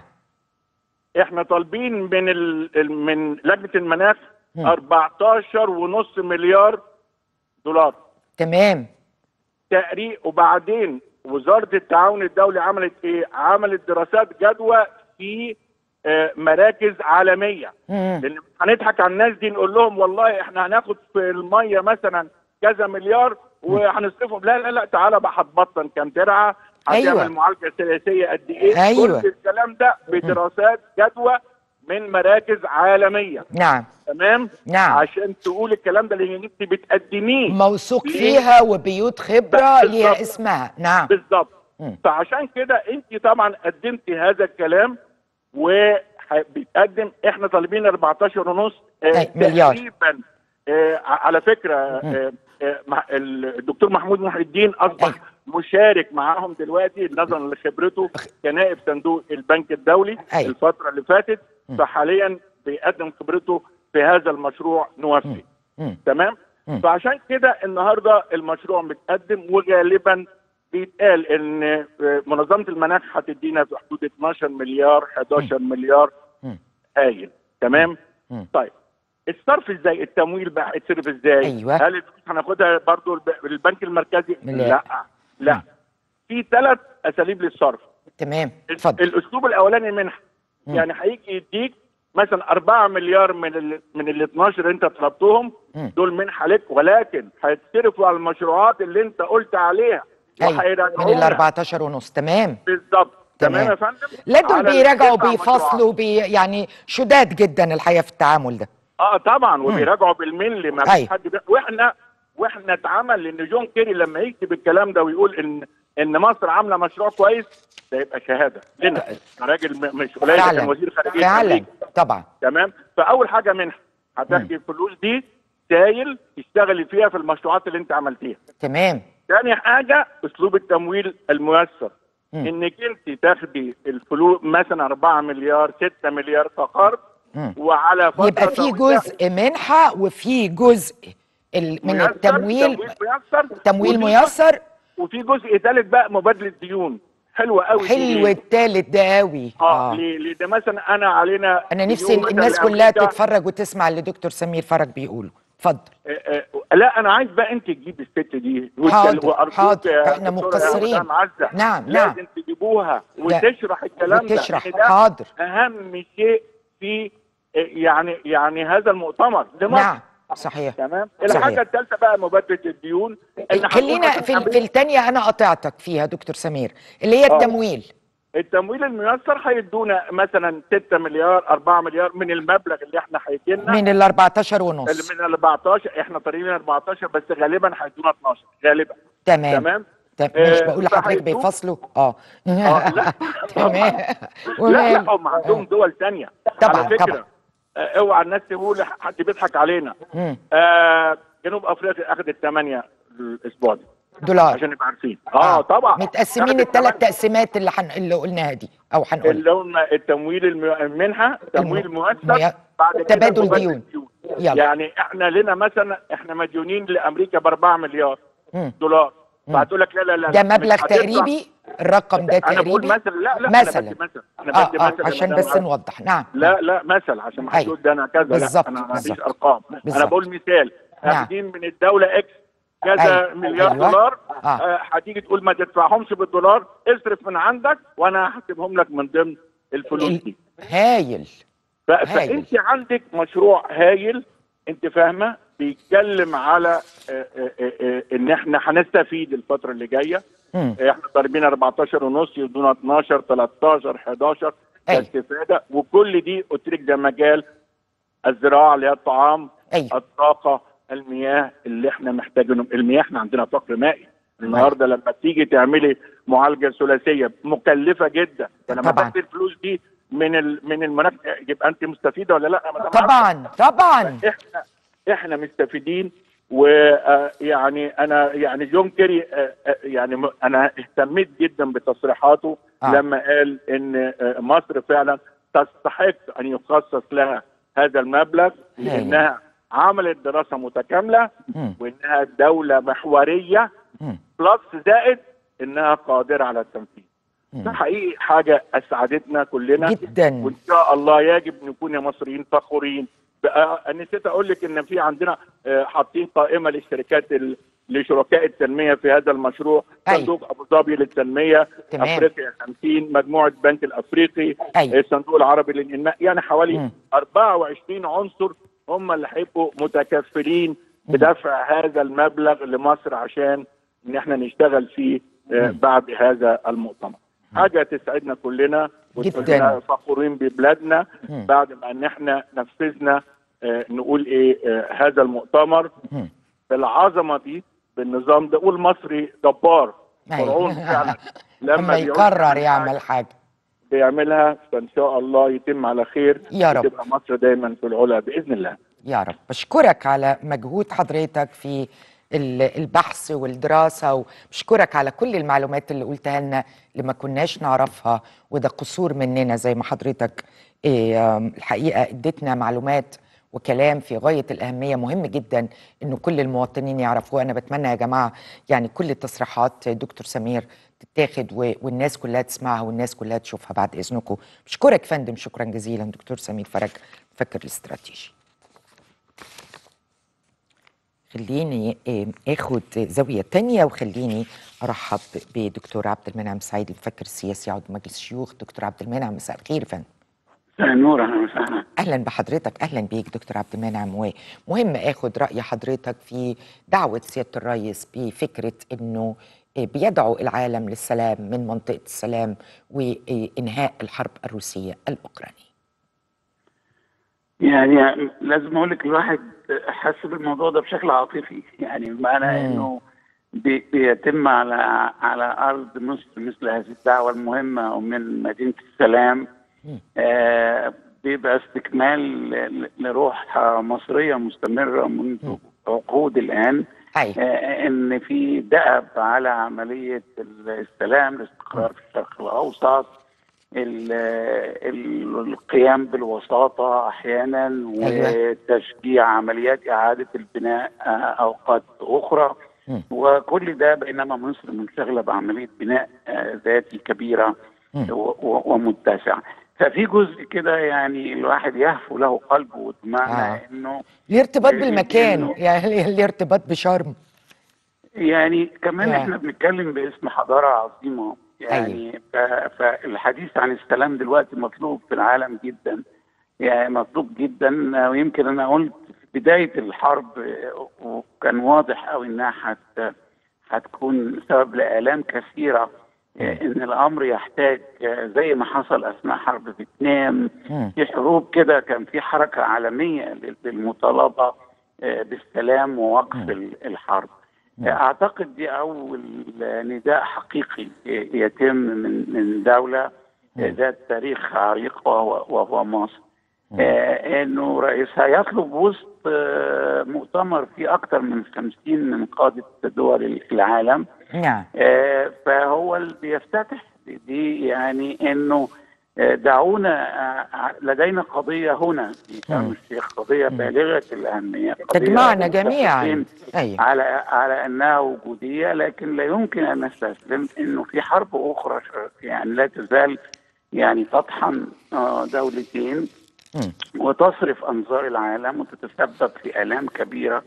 احنا طالبين من ال... من لجنه المناخ أربعتاشر ونص مليار دولار. تمام. تقريبا. وبعدين وزاره التعاون الدولي عملت ايه؟ عملت دراسات جدوى في آه مراكز عالميه. مم. لان هنضحك على الناس دي نقول لهم والله احنا هناخد في الميه مثلا كذا مليار وهنصرفهم. لا لا لا تعالى بقى هتبطن كام ترعه، هتعمل أيوة. معالجه ثلاثيه قد ايه. أيوة. كل الكلام ده بدراسات جدوى من مراكز عالميه. نعم. تمام. نعم. عشان تقول الكلام ده لان انت بتقدميه موثوق فيها وبيوت خبره ليها اسمها. نعم بالظبط. فعشان كده انت طبعا قدمتي هذا الكلام وبيتقدم. احنا طالبين أربعتاشر ونص آه مليار تقريبا. آه على فكره آه آه الدكتور محمود محي الدين اصبح أي. مشارك معاهم دلوقتي نظرا لخبرته كنائب صندوق البنك الدولي أي. الفتره اللي فاتت. م. فحاليا بيقدم خبرته في هذا المشروع نوفي. م. تمام. م. فعشان كده النهارده المشروع متقدم وغالبا بيتقال ان منظمه المناخ هتدينا في حدود اتناشر مليار حداشر م. مليار. هايل. تمام. م. طيب الصرف ازاي؟ التمويل بقى هيتصرف ازاي؟ أيوة. هل الفلوس هناخدها برضه البنك المركزي؟ لا لا, لا. في ثلاث اساليب للصرف. تمام. اتفضل. الاسلوب الاولاني منحه. يعني هيجي يديك مثلا أربعة مليار من ال من ال اتناشر اللي انت طلبتهم دول منحه لك، ولكن هيتصرفوا على المشروعات اللي انت قلت عليها. أيوة. من ال أربعتاشر ونص. تمام بالظبط. تمام يا فندم. لا دول بيراجعوا بيفصلوا بي يعني شداد جدا الحقيقه في التعامل ده. اه طبعا وبيراجعوا بالملي. ما فيش حد ده. واحنا واحنا اتعمل ان جون كيري لما يكتب الكلام ده ويقول ان ان مصر عامله مشروع كويس، ده يبقى شهاده لنا راجل مش قليل، كان وزير خارجيه فعلا أمريكا. طبعا. تمام. فاول حاجه منها هتاخدي الفلوس دي سايل تشتغلي فيها في المشروعات اللي انت عملتيها. تمام. ثاني حاجه اسلوب التمويل الميسر، مم. انك انت تاخدي الفلوس مثلا أربعة مليار ستة مليار كقرض، وعلى فتره يبقى في جزء منحه وفي جزء ال- من ميسر، التمويل تمويل ميسر، تمويل وفي ميسر. جزء- وفي جزء ثالث بقى مبادله ديون. حلوه قوي. حلو التالت ده قوي. اه ليه؟ ليه ده مثلا انا علينا انا نفسي ديون مثلاً الناس كلها لأمريكا. تتفرج وتسمع اللي دكتور سمير فرج بيقوله. اتفضل. آه آه لا انا عايز بقى انت تجيبي الست دي حاضر حاضر، احنا دكتورة مقصرين. معزة. نعم نعم. لازم تجيبوها وتشرح الكلام وتشرح. ده. حاضر. اهم شيء في آه، يعني يعني هذا المؤتمر لمصر. نعم صحيح. تمام. صحيح. الحاجه الثالثه بقى مبادله الديون. إن خلينا هتقول في مثلاً في الثانيه انا قطعتك فيها دكتور سمير، اللي هي آه. التمويل. التمويل الميسر هيدونا مثلا ستة مليار أربعة مليار من المبلغ اللي احنا هيجينا من ال أربعتاشر ونص. من ال أربعتاشر. احنا طالبين أربعتاشر بس غالبا هيدونا اتناشر غالبا. تمام تمام. طب مش آه، بقول لحضرتك فهيدوك- بيفصلوا اه اه لا تمام. لا لا هم عندهم دول ثانيه طبعا على فكره. طبعا. آه، اوعى الناس تقول حد بيضحك علينا. مم. آه جنوب افريقيا اخذت ثمانية الاسبوع ده دولار عشان نبقى عارفين. اه طبعا متقسمين أخدت الثلاث تمانية. تقسيمات اللي حن... اللي قلناها دي او هنقولها. اللي هم التمويل المي- المنحه، تمويل الم- مؤسس، مي- بعد كده تبادل مبادلة ديون. ديون. يلا. يعني احنا لنا مثلا احنا مديونين لامريكا ب أربعة مليار مم. دولار. فهتقول لك لا لا لا ده مش مبلغ هتدفع. تقريبي، الرقم ده انا بقول تقريبي مثلا لا لا مثلا. انا بدي مثلا انا اه بدي اه مثلا عشان يا بس مدام نوضح. نعم لا لا مثل عشان ما حدش أيوة. يقول ده انا كذا. بالظبط، لا انا ما فيش بالظبط. ارقام. بالظبط. انا بقول مثال. نعم. اخدين من الدوله اكس كذا أيوة. مليار أيوة. دولار. آه. آه، هتيجي تقول ما تدفعهمش بالدولار، اصرف من عندك وانا هحسبهم لك من ضمن الفلوس ال- دي. هايل. ف- هايل. فانت عندك مشروع هايل. انت فاهمه بيتكلم على آه، آه، آه، آه، ان احنا هنستفيد الفتره اللي جايه. مم. احنا طالبين أربعتاشر ونص يدونا اتناشر تلتاشر حداشر أيوة. كاستفاده. وكل دي قلت لك ده مجال الزراعه اللي هي الطعام. أيوة. الطاقه، المياه اللي احنا محتاجينهم. المياه احنا عندنا فقر مائي النهارده. لما تيجي تعملي معالجه ثلاثيه مكلفه جدا، فلما طبعاً. تاخدي الفلوس دي من ال... من المناخ يبقى انت مستفيده ولا لا؟ ما دام طبعا طبعا. احنا احنا مستفيدين. ويعني انا يعني جون كيري آه، آه، يعني م- انا اهتميت جدا بتصريحاته. آه. لما قال ان آه، مصر فعلا تستحق ان يخصص لها هذا المبلغ لانها عملت دراسه متكامله مم. وانها دوله محوريه مم. بلس زائد انها قادره على التنفيذ. مم. ده حقيقي حاجه اسعدتنا كلنا جدا. وان شاء الله يجب نكون يا مصريين فخورين. بقى نسيت اقول لك ان في عندنا آه، حاطين قائمه للشركات ال- لشركاء التنميه في هذا المشروع. أي. صندوق ابو ظبي للتنميه، تمام. افريقيا خمسين، مجموعه بنك الافريقي، أي. الصندوق العربي للانماء. يعني حوالي مم. أربعة وعشرين عنصر هم اللي هيبقوا متكفلين بدفع هذا المبلغ لمصر عشان ان احنا نشتغل فيه آه، بعد هذا المؤتمر. حاجه تسعدنا كلنا جداً. وتخلينا فخورين ببلادنا مم. بعد ما ان احنا نفذنا آه، نقول ايه آه، هذا المؤتمر مم. بالعظمه دي بالنظام ده. والمصري جبار أيوة. فرعون فعلا. لما بيعوز يقرر يعمل حاجه بيعملها فان شاء الله يتم على خير. يا رب. وتبقى مصر دايما في العلا باذن الله. يا رب. بشكرك على مجهود حضرتك في ال- البحث والدراسة، وبشكرك على كل المعلومات اللي قلتها لنا اللي ما كناش نعرفها، وده قصور مننا زي ما حضرتك إيه، آم، الحقيقة اديتنا معلومات وكلام في غاية الأهمية. مهم جدا إنه كل المواطنين يعرفوه. أنا بتمنى يا جماعة يعني كل التصريحات دكتور سمير تتاخد و- والناس كلها تسمعها والناس كلها تشوفها بعد إذنكم. بشكرك فندم، شكرا جزيلا دكتور سمير فرج، مفكر الاستراتيجي. خليني آه، اخد زاويه تانية وخليني ارحب بدكتور عبد المنعم سعيد، المفكر السياسي عضو مجلس الشيوخ. دكتور عبد المنعم مساء الخير يا فندم. مساء النور. اهلا وسهلا. اهلا بحضرتك. اهلا بيك دكتور عبد المنعم. ومهم اخد راي حضرتك في دعوه سياده الرئيس بفكره انه آه، بيدعو العالم للسلام من منطقه السلام وانهاء الحرب الروسيه الاوكرانيه. يعني لازم اقول لك الواحد حس بالموضوع ده بشكل عاطفي، يعني بمعنى انه بي- بيتم على على ارض مصر مثل هذه الدعوه المهمه ومن مدينه السلام آه، بيبقى استكمال ل- لروح مصريه مستمره منذ عقود الان. أيوة. آه، ان في دأب على عمليه السلام، الاستقرار في الشرق الاوسط، ال- ال- القيام بالوساطه احيانا، أيوة. وتشجيع عمليات اعاده البناء آه، اوقات اخرى. مم. وكل ده بينما مصر منشغله بعمليه بناء آه، ذاتي كبيره مم. و- و- ومتسع. ففي جزء كده يعني الواحد يهفو له قلبه، بمعنى آه. انه الارتباط إنه- بالمكان، يعني الارتباط بشرم. يعني كمان آه. احنا بنتكلم باسم حضاره عظيمه يعني. ف- فالحديث عن السلام دلوقتي مطلوب في العالم جدا، يعني مطلوب جدا. ويمكن انا قلت في بدايه الحرب آه، وكان واضح قوي انها حت هتكون سبب لآلام كثيره، آه، ان الامر يحتاج آه، زي ما حصل اثناء حرب فيتنام. مم. في حروب كده كان في حركه عالميه لل- للمطالبه آه، بالسلام ووقف مم. ال- الحرب. اعتقد دي اول نداء حقيقي يتم من من دوله ذات تاريخ عريق وهو وهو مصر، آه، انه رئيسها يطلب وسط آه، مؤتمر فيه اكثر من خمسين من قاده دول العالم. نعم. آه، فهو اللي بيفتتح دي يعني انه آه، دعونا، آه، لدينا قضيه هنا في شرم الشيخ، قضيه بالغه الاهميه، قضيه تجمعنا جميعا. متفقين أيوة. على على انها وجوديه، لكن لا يمكن ان نستسلم انه في حرب اخرى يعني لا تزال يعني تطحن آه، دولتين مم. وتصرف انظار العالم وتتسبب في الام كبيره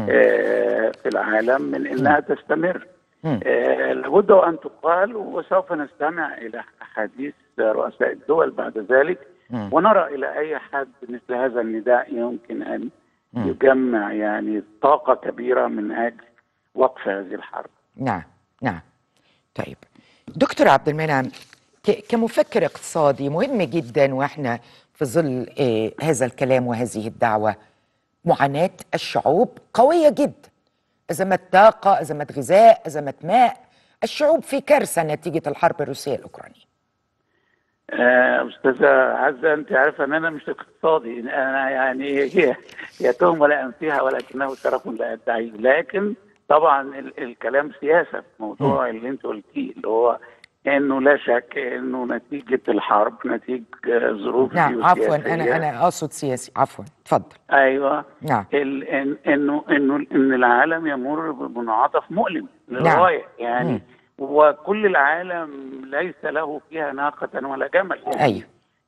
آه، في العالم من انها تستمر. آه، لابد ان تقال، وسوف نستمع الى احاديث رؤساء الدول بعد ذلك، مم. ونرى الى اي حد مثل هذا النداء يمكن ان يجمع يعني طاقه كبيره من اجل وقف هذه الحرب. نعم. نعم. طيب دكتور عبد المنعم، ك- كمفكر اقتصادي مهم جدا واحنا في ظل آه هذا الكلام وهذه الدعوة، معاناة الشعوب قوية جدا، أزمات طاقة، أزمات غذاء، أزمات ماء. الشعوب في كارثة نتيجة الحرب الروسية الأوكرانية. آه، أستاذة عزة، أنت عارفة أن أنا مش اقتصادي، أنا يعني هي هي تهمة لا أنفيها ولكنه شرف لا أدعيه، لكن طبعا ال الكلام سياسة في موضوع اللي أنت قلتيه، اللي هو إنه لا شك إنه نتيجة الحرب، نتيجة ظروف نعم عفوا، جيوسياسية. أنا أنا أقصد سياسي، عفوا اتفضل. أيوه. نعم. ال إن إنه إنه إن العالم يمر بمنعطف مؤلم للغاية. نعم. يعني مم. وكل العالم ليس له فيها ناقة ولا جمل يعني. أيوه.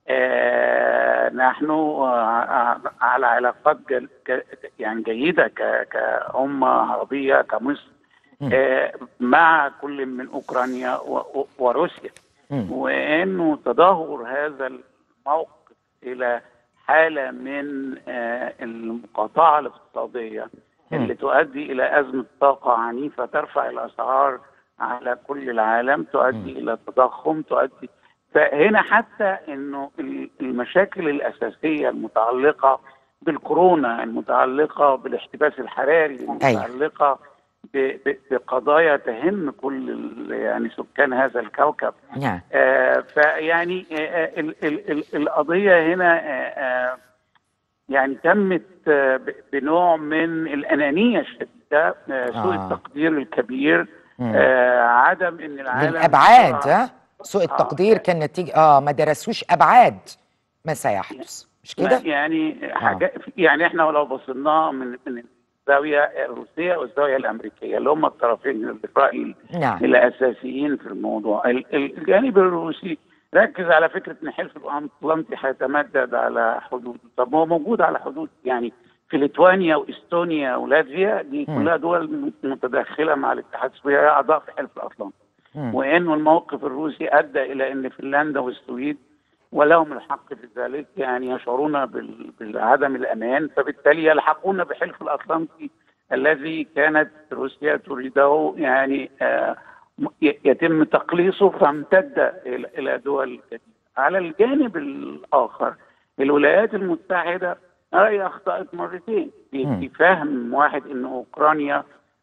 آه نحن آه على علاقات جل يعني جيدة كأمة عربية كمصر آه مع كل من أوكرانيا وروسيا، وأنه تدهور هذا الموقف إلى حالة من آه المقاطعة الاقتصادية اللي تؤدي إلى أزمة طاقة عنيفة ترفع الأسعار على كل العالم، تؤدي إلى تضخم، تؤدي فهنا حتى انه المشاكل الاساسيه المتعلقه بالكورونا، المتعلقه بالاحتباس الحراري، المتعلقه بقضايا تهم كل يعني سكان هذا الكوكب. نعم. آه فيعني آه ال ال ال القضيه هنا آه يعني تمت آه بنوع من الانانيه الشديده، آه سوء آه. التقدير الكبير، آه عدم ان العالم الابعاد ها سوء التقدير آه. كان نتيجة اه ما درسوش ابعاد ما سيحدث، مش كده؟ يعني حاجة آه. يعني احنا لو بصينا من من الزاويه الروسيه والزاويه الامريكيه اللي هم الطرفين اللي في رايي نعم. الاساسيين في الموضوع. الجانب الروسي ركز على فكره ان حلف الاطلنطي هيتمدد على حدود، طب هو موجود على حدود يعني في ليتوانيا واستونيا ولاتفيا، دي م. كلها دول متداخله مع الاتحاد السوفيتي اعضاء في حلف الاطلنطي، وانه الموقف الروسي ادى الى ان فنلندا والسويد ولهم الحق في ذلك يعني يشعرون بعدم الامان، فبالتالي يلحقون بحلف الاطلنطي الذي كانت روسيا تريده يعني آه يتم تقليصه، فامتد الى دول كثيره. على الجانب الاخر الولايات المتحده راي اخطات مرتين في فهم واحد ان اوكرانيا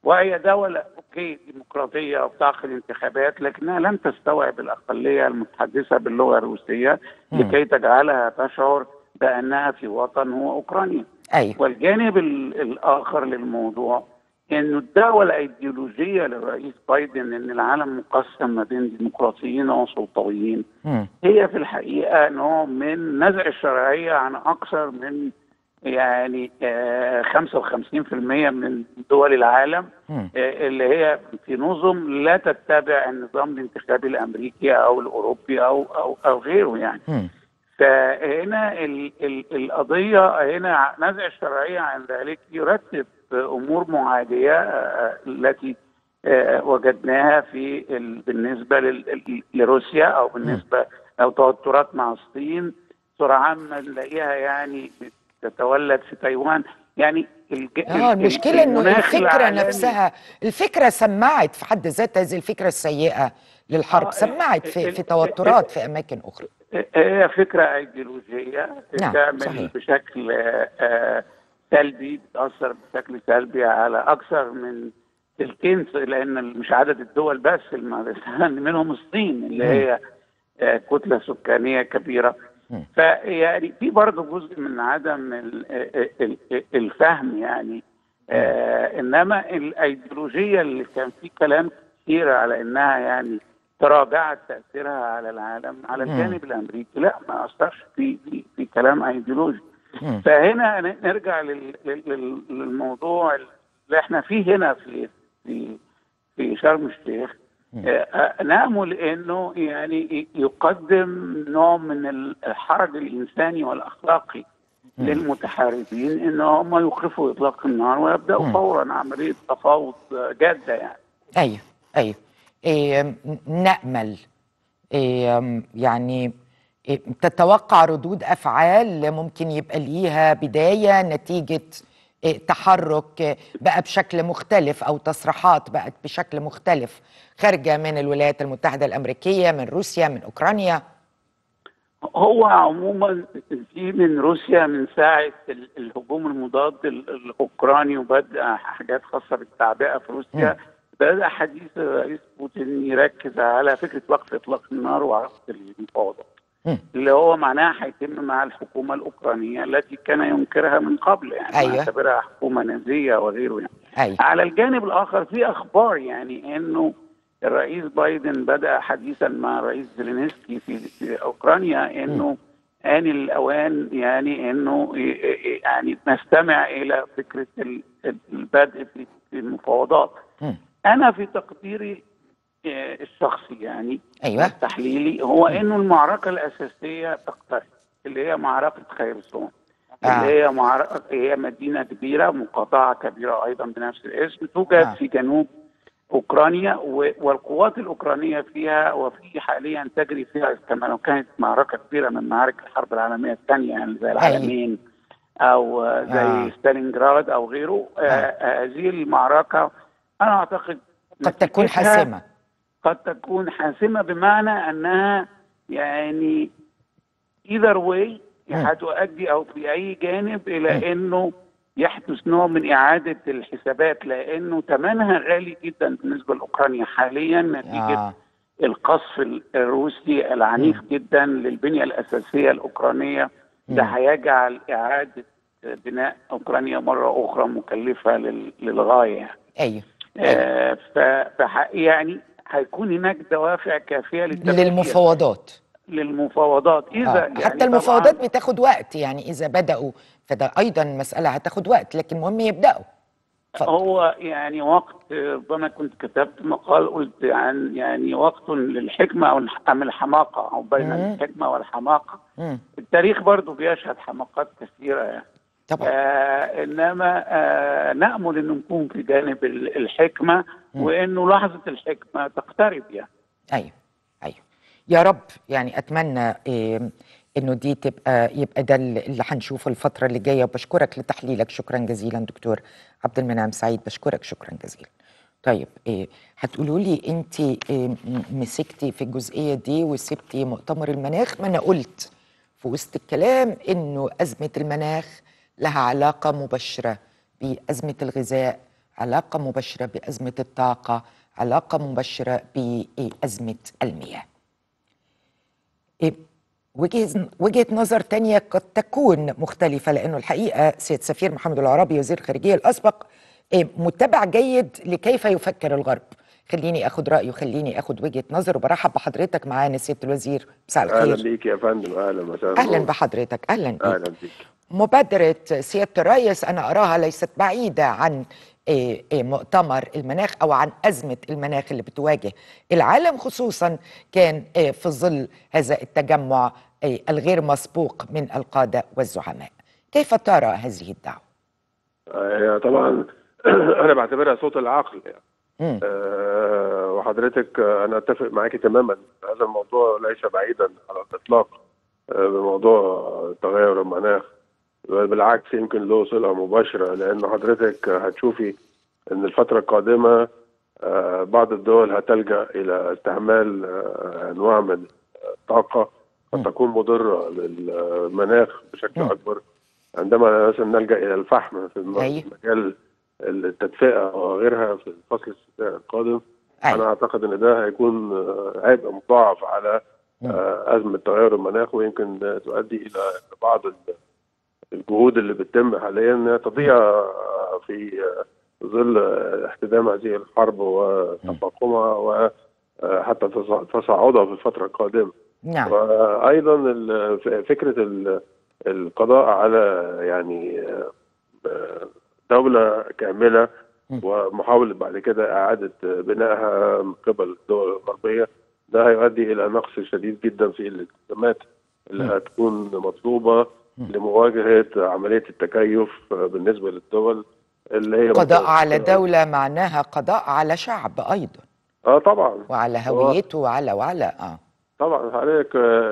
وهي دولة اوكي ديمقراطية وبتعقد انتخابات، لكنها لم تستوعب الأقلية المتحدثة باللغة الروسية لكي تجعلها تشعر بأنها في وطن هو أوكرانيا. أيوة. والجانب الآخر للموضوع انه الدعوه الايديولوجيه للرئيس بايدن ان العالم مقسم ما بين ديمقراطيين وسلطويين هي في الحقيقه نوع من نزع الشرعيه عن اكثر من يعني آه خمسة وخمسين بالمئة من دول العالم آه اللي هي في نظم لا تتبع النظام الانتخابي الامريكي او الاوروبي او او او غيره يعني. م. فهنا ال ال القضيه هنا نزع الشرعيه عن ذلك يرتب امور معاديه التي وجدناها في بالنسبه لروسيا او بالنسبه او توترات مع الصين سرعان ما نلاقيها يعني تتولد في تايوان. يعني اه المشكله انه الفكره نفسها الفكره سمعت في حد ذاتها، هذه الفكره السيئه للحرب سمعت في في توترات في اماكن اخرى. هي فكره ايديولوجيه نعم تعمل صحيح. بشكل آه سلبي، بتأثر بشكل سلبي على أكثر من تلتين، لأن مش عدد الدول بس منهم الصين اللي هي كتلة سكانية كبيرة. فيعني في برضه جزء من عدم الفهم يعني. آه إنما الأيديولوجية اللي كان في كلام كثير على إنها يعني تراجعت تأثيرها على العالم على الجانب الأمريكي، لا ما أثرش في في في كلام أيديولوجي. فهنا نرجع للموضوع اللي احنا فيه هنا في في في شرم الشيخ. نأمل انه يعني يقدم نوع من الحرج الانساني والاخلاقي للمتحاربين ان هم يوقفوا اطلاق النار ويبداوا فورا عمليه تفاوض جاده يعني. ايوه ايوه إيه نأمل إيه يعني تتوقع ردود أفعال ممكن يبقى ليها بداية نتيجة تحرك بقى بشكل مختلف أو تصريحات بقت بشكل مختلف خارجة من الولايات المتحدة الأمريكية، من روسيا، من أوكرانيا؟ هو عموما في من روسيا من ساعة الهجوم المضاد الأوكراني وبدأ حاجات خاصة بالتعبئة في روسيا م. بدأ حديث الرئيس بوتين يركز على فكرة وقف إطلاق النار وعقد المفاوضات اللي هو معناها هيتم مع الحكومة الأوكرانية التي كان ينكرها من قبل يعني أيوة. يعتبرها حكومة نازية وغيره يعني. أيوة. على الجانب الآخر في أخبار يعني إنه الرئيس بايدن بدأ حديثا مع الرئيس زيلينسكي في, في أوكرانيا إنه آن الأوان يعني إنه يعني نستمع إلى فكرة البدء في المفاوضات. م. أنا في تقديري الشخصي يعني أيوة. التحليلي هو انه المعركه الاساسيه تقترب اللي هي معركه خيرسون آه. اللي هي معركه هي مدينه كبيره مقاطعه كبيره ايضا بنفس الاسم توجد آه. في جنوب اوكرانيا والقوات الاوكرانيه فيها وفي حاليا تجري فيها كما لو كانت معركه كبيره من معارك الحرب العالميه الثانيه يعني زي العالمين او زي آه. ستالينغراد او غيره. آه. آه. هذه المعركه انا اعتقد قد تكون حاسمه قد تكون حاسمة بمعنى أنها يعني either way هتؤدي أو في أي جانب إلى أنه يحدث نوع من إعادة الحسابات، لأنه ثمنها غالي جدا بالنسبة لأوكرانيا حاليا نتيجة آه. القصف الروسي العنيف م. جدا للبنية الأساسية الأوكرانية. ده هيجعل إعادة بناء أوكرانيا مرة أخرى مكلفة للغاية يعني. أيوه. آه ف يعني هيكون هناك دوافع كافيه للمفاوضات للمفاوضات اذا آه. يعني حتى المفاوضات بتاخد وقت يعني اذا بداوا فده ايضا مساله هتاخد وقت لكن المهم يبداوا. فضل. هو يعني وقت ربما كنت كتبت مقال قلت عن يعني وقت للحكمه او ام الحماقه او بين مم. الحكمه والحماقه. مم. التاريخ برضو بيشهد حماقات كثيره يعني. طبعا. آه انما آه نامل انه نكون في جانب الحكمه م. وانه لحظه الحكمه تقترب يعني. ايوه ايوه يا رب يعني اتمنى إيه انه دي تبقى يبقى ده اللي هنشوفه الفتره اللي جايه. وبشكرك لتحليلك شكرا جزيلا دكتور عبد المنعم سعيد، بشكرك شكرا جزيلا. طيب إيه هتقولوا لي انت إيه مسكتي في الجزئيه دي وسبتي مؤتمر المناخ؟ ما انا قلت في وسط الكلام انه ازمه المناخ لها علاقة مباشرة بأزمة الغذاء علاقة مباشرة بأزمة الطاقة، علاقة مباشرة بأزمة المياه. إيه، وجهة وجهة نظر تانية قد تكون مختلفة، لأنه الحقيقة سيد سفير محمد العرابي وزير الخارجية الأسبق إيه، متبع جيد لكيف يفكر الغرب. خليني أخد رأيه، خليني أخد وجهة نظر، وبرحب بحضرتك معانا سيادة الوزير. مساء الخير. اهلا بيك يا فندم. اهلا مساء أهلا النور. بحضرتك. أهلا بيك. اهلا بيك. مبادرة سيادة الرئيس أنا أراها ليست بعيدة عن إيه إيه مؤتمر المناخ أو عن أزمة المناخ اللي بتواجه العالم، خصوصا كان إيه في ظل هذا التجمع إيه الغير مسبوق من القادة والزعماء. كيف ترى هذه الدعوة؟ آه طبعا انا بعتبرها صوت العقل يعني. مم. آه وحضرتك آه انا اتفق معاكي تماما. هذا الموضوع ليس بعيدا على الاطلاق آه بموضوع تغير المناخ، بالعكس يمكن له صلة مباشرة، لأن حضرتك هتشوفي أن الفترة القادمة بعض الدول هتلجأ إلى استعمال أنواع من الطاقة قد تكون مضرة للمناخ بشكل أكبر، عندما مثلا نلجأ إلى الفحم في مجال التدفئة وغيرها في الفصل الشتاء القادم. أنا أعتقد أن ده هيكون عبء مضاعف على أزمة تغير المناخ، ويمكن تؤدي إلى بعض الجهود اللي بتتم حاليا تضيع في ظل احتدام هذه الحرب وتفاقمها وحتى تصاعدها في الفترة القادمة. نعم. وأيضا فكرة القضاء على يعني دولة كاملة ومحاولة بعد كده إعادة بنائها من قبل الدول الغربية، ده هيؤدي إلى نقص شديد جدا في الالتزامات اللي هتكون مطلوبة لمواجهة عملية التكيف بالنسبة للدول اللي هي قضاء على دولة معناها قضاء على شعب أيضا. اه طبعا. وعلى هويته وعلى وعلى اه طبعا حضرتك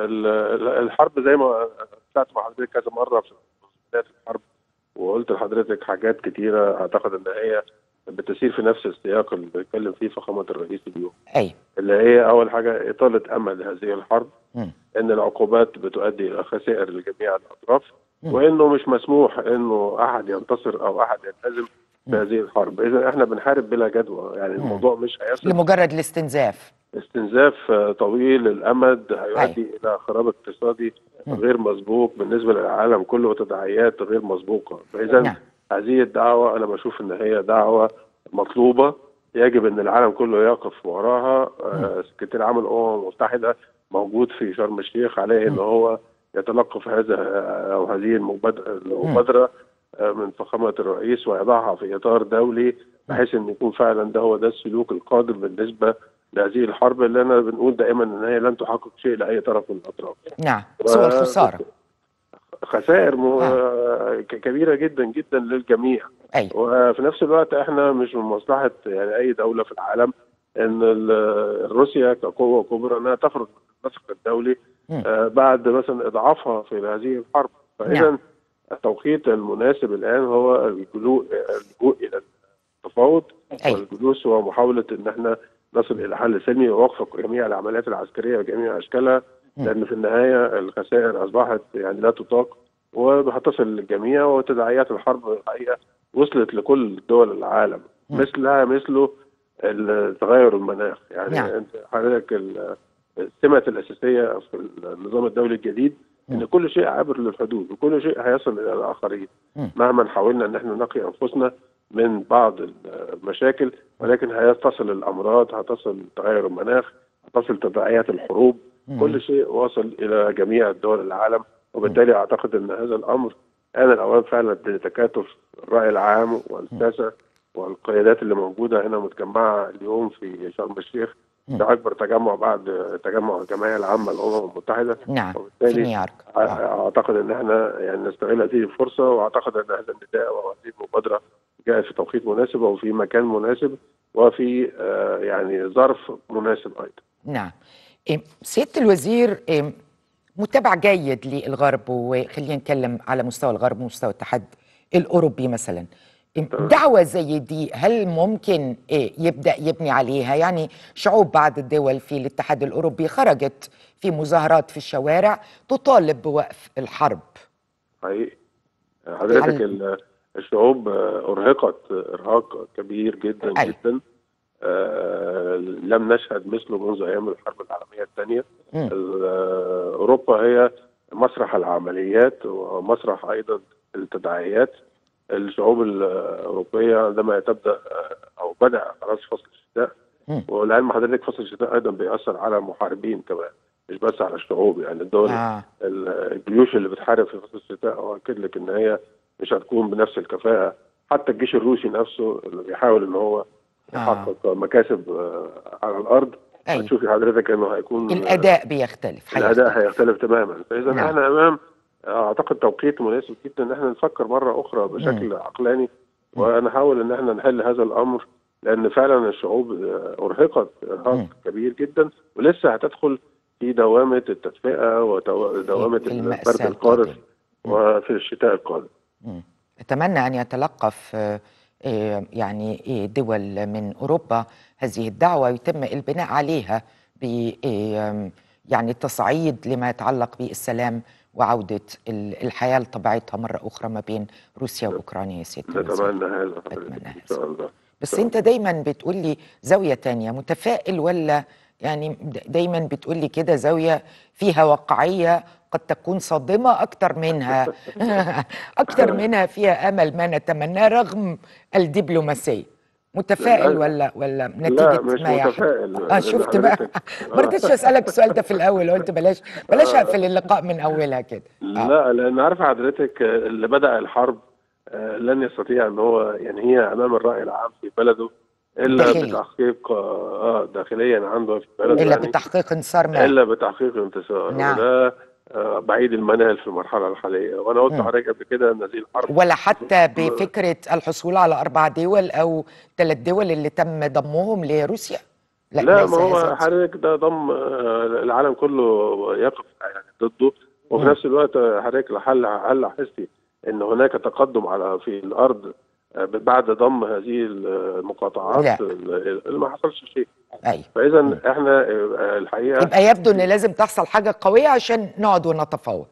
الحرب زي ما طلعت مع حضرتك كذا مرة في بداية الحرب، وقلت لحضرتك حاجات كتيرة أعتقد إن هي بتسير في نفس السياق اللي بيتكلم فيه فخامة الرئيس اليوم. أي. اللي هي أول حاجة إطالة أمد هذه الحرب، م. إن العقوبات بتؤدي إلى خسائر لجميع الأطراف، م. وإنه مش مسموح إنه أحد ينتصر أو أحد ينهزم في هذه الحرب. إذا إحنا بنحارب بلا جدوى، يعني م. الموضوع مش هيصل لمجرد الاستنزاف. استنزاف طويل الأمد هيؤدي أي. إلى خراب اقتصادي م. غير مسبوق بالنسبة للعالم كله وتداعيات غير مسبوقة. فإذا نعم. هذه الدعوة أنا بشوف إن هي دعوة مطلوبة، يجب ان العالم كله يقف وراها. سكرتير عام الامم المتحده موجود في شرم الشيخ، عليه ان هو يتلقف هذا او هذه المبادره من فخامه الرئيس ويضعها في اطار دولي، بحيث ان يكون فعلا ده هو ده السلوك القادم بالنسبه لهذه الحرب اللي انا بنقول دائما ان هي لن تحقق شيء لاي طرف من الاطراف. نعم. سوى الخساره. خسائر م... آه. كبيره جدا جدا للجميع. أي. وفي نفس الوقت احنا مش من مصلحه يعني اي دوله في العالم ان روسيا كقوه كبرى انها تفرض النسق الدولي آه بعد مثلا اضعافها في هذه الحرب. فاذا نعم. التوقيت المناسب الان هو اللجوء اللجوء الى التفاوض والجلوس ومحاوله ان احنا نصل الى حل سلمي ووقف جميع العمليات العسكريه بجميع اشكالها، لان في النهايه الخسائر اصبحت يعني لا تطاق وهتصل للجميع، وتداعيات الحرب الحقيقه وصلت لكل دول العالم، م. مثلها مثله تغير المناخ. يعني نعم. انت حضرتك السمة الاساسيه في النظام الدولي الجديد م. ان كل شيء عابر للحدود وكل شيء هيصل الى الاخرين، م. مهما حاولنا ان احنا نقي انفسنا من بعض المشاكل، ولكن هتصل الامراض، هتصل تغير المناخ، هتصل تداعيات الحروب، م. كل شيء واصل الى جميع دول العالم. وبالتالي اعتقد ان هذا الامر آن الأوان فعلا لتكاتف الرأي العام والسياسة والقيادات اللي موجودة هنا متجمعة اليوم في شرم الشيخ. ده أكبر تجمع بعد تجمع الجمعية العامة للأمم المتحدة. نعم. وبالتالي في نيويورك. أعتقد أن احنا يعني نستغل هذه الفرصة، وأعتقد أن هذا النداء وهذه المبادرة جاءت في توقيت مناسب وفي مكان مناسب وفي آه يعني ظرف مناسب أيضا. نعم. سيادة الوزير متابع جيد للغرب، وخلينا نتكلم على مستوى الغرب ومستوى الاتحاد الأوروبي مثلا. دعوة زي دي هل ممكن يبدأ يبني عليها؟ يعني شعوب بعض الدول في الاتحاد الأوروبي خرجت في مظاهرات في الشوارع تطالب بوقف الحرب. حقيقي حضرتك الشعوب ارهقت ارهاق كبير جدا أي. جدا آه لم نشهد مثله منذ ايام الحرب العالميه الثانيه. اوروبا هي مسرح العمليات ومسرح ايضا التداعيات. الشعوب الاوروبيه عندما تبدا او بدا خلاص فصل الشتاء، والعلم حضرتك فصل الشتاء ايضا بيأثر على المحاربين كمان، مش بس على الشعوب. يعني الدول آه. الجيوش اللي بتحارب في فصل الشتاء اؤكد لك ان هي مش هتكون بنفس الكفاءه. حتى الجيش الروسي نفسه اللي بيحاول ان هو يحقق آه. مكاسب على الارض، هتشوفي حضرتك انه هيكون الاداء بيختلف الاداء هيختلف تماما. فاذا نعم. احنا امام اعتقد توقيت مناسب جدا ان احنا نفكر مره اخرى بشكل م. عقلاني، ونحاول ان احنا نحل هذا الامر، لان فعلا الشعوب ارهقت ارهاق كبير جدا، ولسه هتدخل في دوامه التدفئه ودوامه البرد القارس وفي الشتاء القادم. اتمنى ان يتلقف يعني دول من اوروبا هذه الدعوه ويتم البناء عليها ب يعني تصعيد لما يتعلق بالسلام وعوده الحياه لطبيعتها مره اخرى ما بين روسيا واوكرانيا. يا سيدي نتمنى هذا اتمنى ان شاء الله. بس انت دايما بتقول لي زاويه تانية، متفائل ولا يعني دايما بتقول لي كده زاويه فيها واقعيه قد تكون صادمه اكتر منها اكتر منها فيها امل ما نتمناه رغم الدبلوماسيه؟ متفائل ولا ولا نتيجه لا مش ما متفائل. اه شفت بقى ما رضيتش اسالك السؤال ده في الاول، قلت بلاش بلاش اقفل اللقاء من اولها كده. آه. لا لان عارفه حضرتك اللي بدا الحرب آه لن يستطيع ان هو ينهيها امام الراي العام في بلده الا داخلي. بتحقيق اه داخليا عنده في بلده، الا يعني بتحقيق انتصار ما الا بتحقيق انتصار. نعم. وده آه بعيد المنال في المرحله الحاليه، وانا قلت لحضرتك قبل كده ان هذه الحرب ولا حتى بفكره الحصول على اربع دول او ثلاث دول اللي تم ضمهم لروسيا. لا, لا ما هو حضرتك ده ضم آه العالم كله يقف يعني ضده، وفي م. نفس الوقت حضرتك هل هل لاحظتي ان هناك تقدم على في الارض بعد ضم هذه المقاطعات؟ اللي ما حصلش شيء. ايوه. فاذا احنا الحقيقه يبقى يبدو ان لازم تحصل حاجه قويه عشان نقعد ونتفاوض.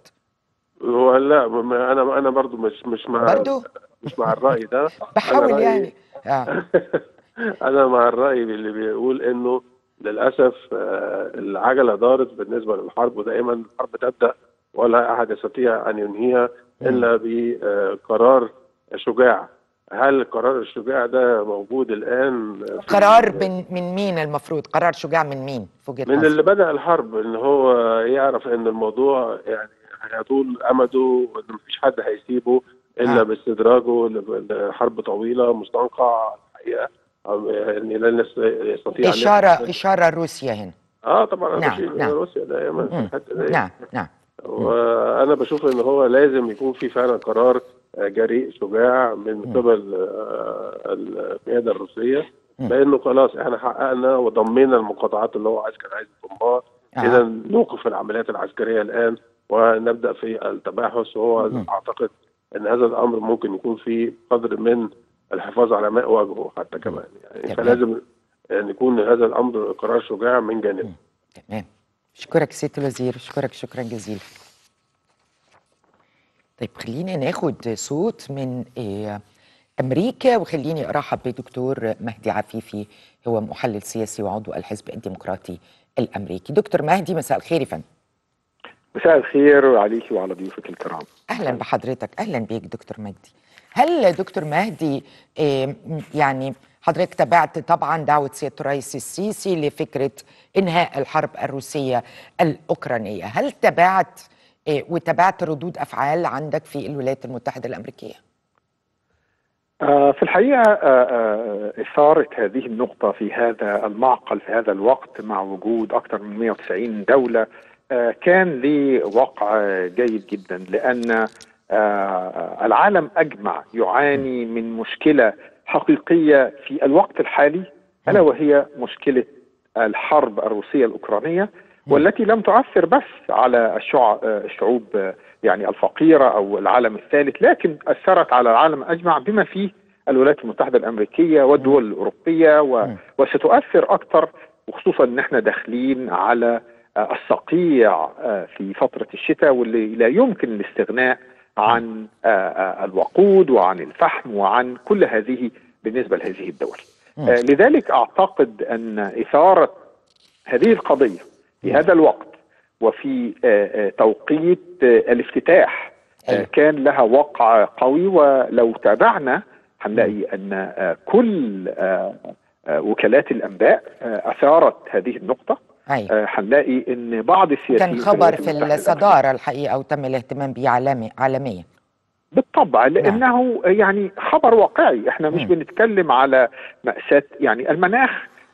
لا انا انا برضو مش مش مع برضو مش مع الراي ده. بحاول يعني آه. انا مع الراي اللي بيقول انه للاسف العجله دارت بالنسبه للحرب، ودائما الحرب تبدا ولا احد يستطيع ان ينهيها الا بقرار شجاع. هل القرار الشجاع ده موجود الان؟ قرار من من مين المفروض؟ قرار شجاع من مين في وجهة من اللي بدا الحرب، ان هو يعرف ان الموضوع يعني هيطول امده وان مفيش حد هيسيبه الا آه. باستدراجه لحرب طويله مستنقع الحقيقه، يعني لن يستطيع اشاره اشاره روسيا هنا. اه طبعا نعم نعم روسيا دائما في الحته دي. نعم نعم. وانا بشوف ان هو لازم يكون في فعلا قرار جريء شجاع من قبل القياده الروسيه، لانه خلاص احنا حققنا وضمينا المقاطعات اللي هو عايز كان عايز يضمها. اذا نوقف العمليات العسكريه الان ونبدا في التباحث، وهو اعتقد ان هذا الامر ممكن يكون فيه قدر من الحفاظ على ماء وجهه حتى كمان، يعني فلازم ان يكون هذا الامر قرار شجاع من جانبه. تمام. اشكرك سياده الوزير، اشكرك شكرا جزيلا. طيب خلينا ناخد صوت من إيه امريكا، وخليني ارحب بدكتور مهدي عفيفي، هو محلل سياسي وعضو الحزب الديمقراطي الامريكي. دكتور مهدي مساء الخير يا فندم. مساء الخير عليك وعلى ضيوفك الكرام. اهلا بحضرتك. اهلا بيك دكتور مهدي. هل دكتور مهدي إيه يعني حضرتك تابعت طبعا دعوه سياده الرئيس السيسي لفكره انهاء الحرب الروسيه الاوكرانيه، هل تابعت إيه وتابعت ردود افعال عندك في الولايات المتحده الامريكيه؟ آه في الحقيقه آه اثاره هذه النقطه في هذا المعقل في هذا الوقت مع وجود اكثر من مئة وتسعين دوله آه كان لي وقع جيد جدا، لان آه العالم اجمع يعاني من مشكله حقيقيه في الوقت الحالي، الا وهي مشكله الحرب الروسيه الاوكرانيه، والتي لم تؤثر بس على الشعوب يعني الفقيرة أو العالم الثالث، لكن أثرت على العالم أجمع بما فيه الولايات المتحدة الأمريكية والدول الأوروبية، وستؤثر أكثر، وخصوصا أن احنا داخلين على الصقيع في فترة الشتاء، واللي لا يمكن الاستغناء عن الوقود وعن الفحم وعن كل هذه بالنسبة لهذه الدول. لذلك أعتقد أن إثارة هذه القضية في هذا الوقت وفي توقيت الافتتاح كان لها وقع قوي، ولو تابعنا هنلاقي أن كل وكالات الأنباء أثارت هذه النقطة. هنلاقي أن بعض السياسيين كان خبر في الصدارة الحقيقة وتم الاهتمام به عالمي عالميا بالطبع، لأنه نعم. يعني خبر واقعي. احنا مش م. بنتكلم على مأساة، يعني المناخ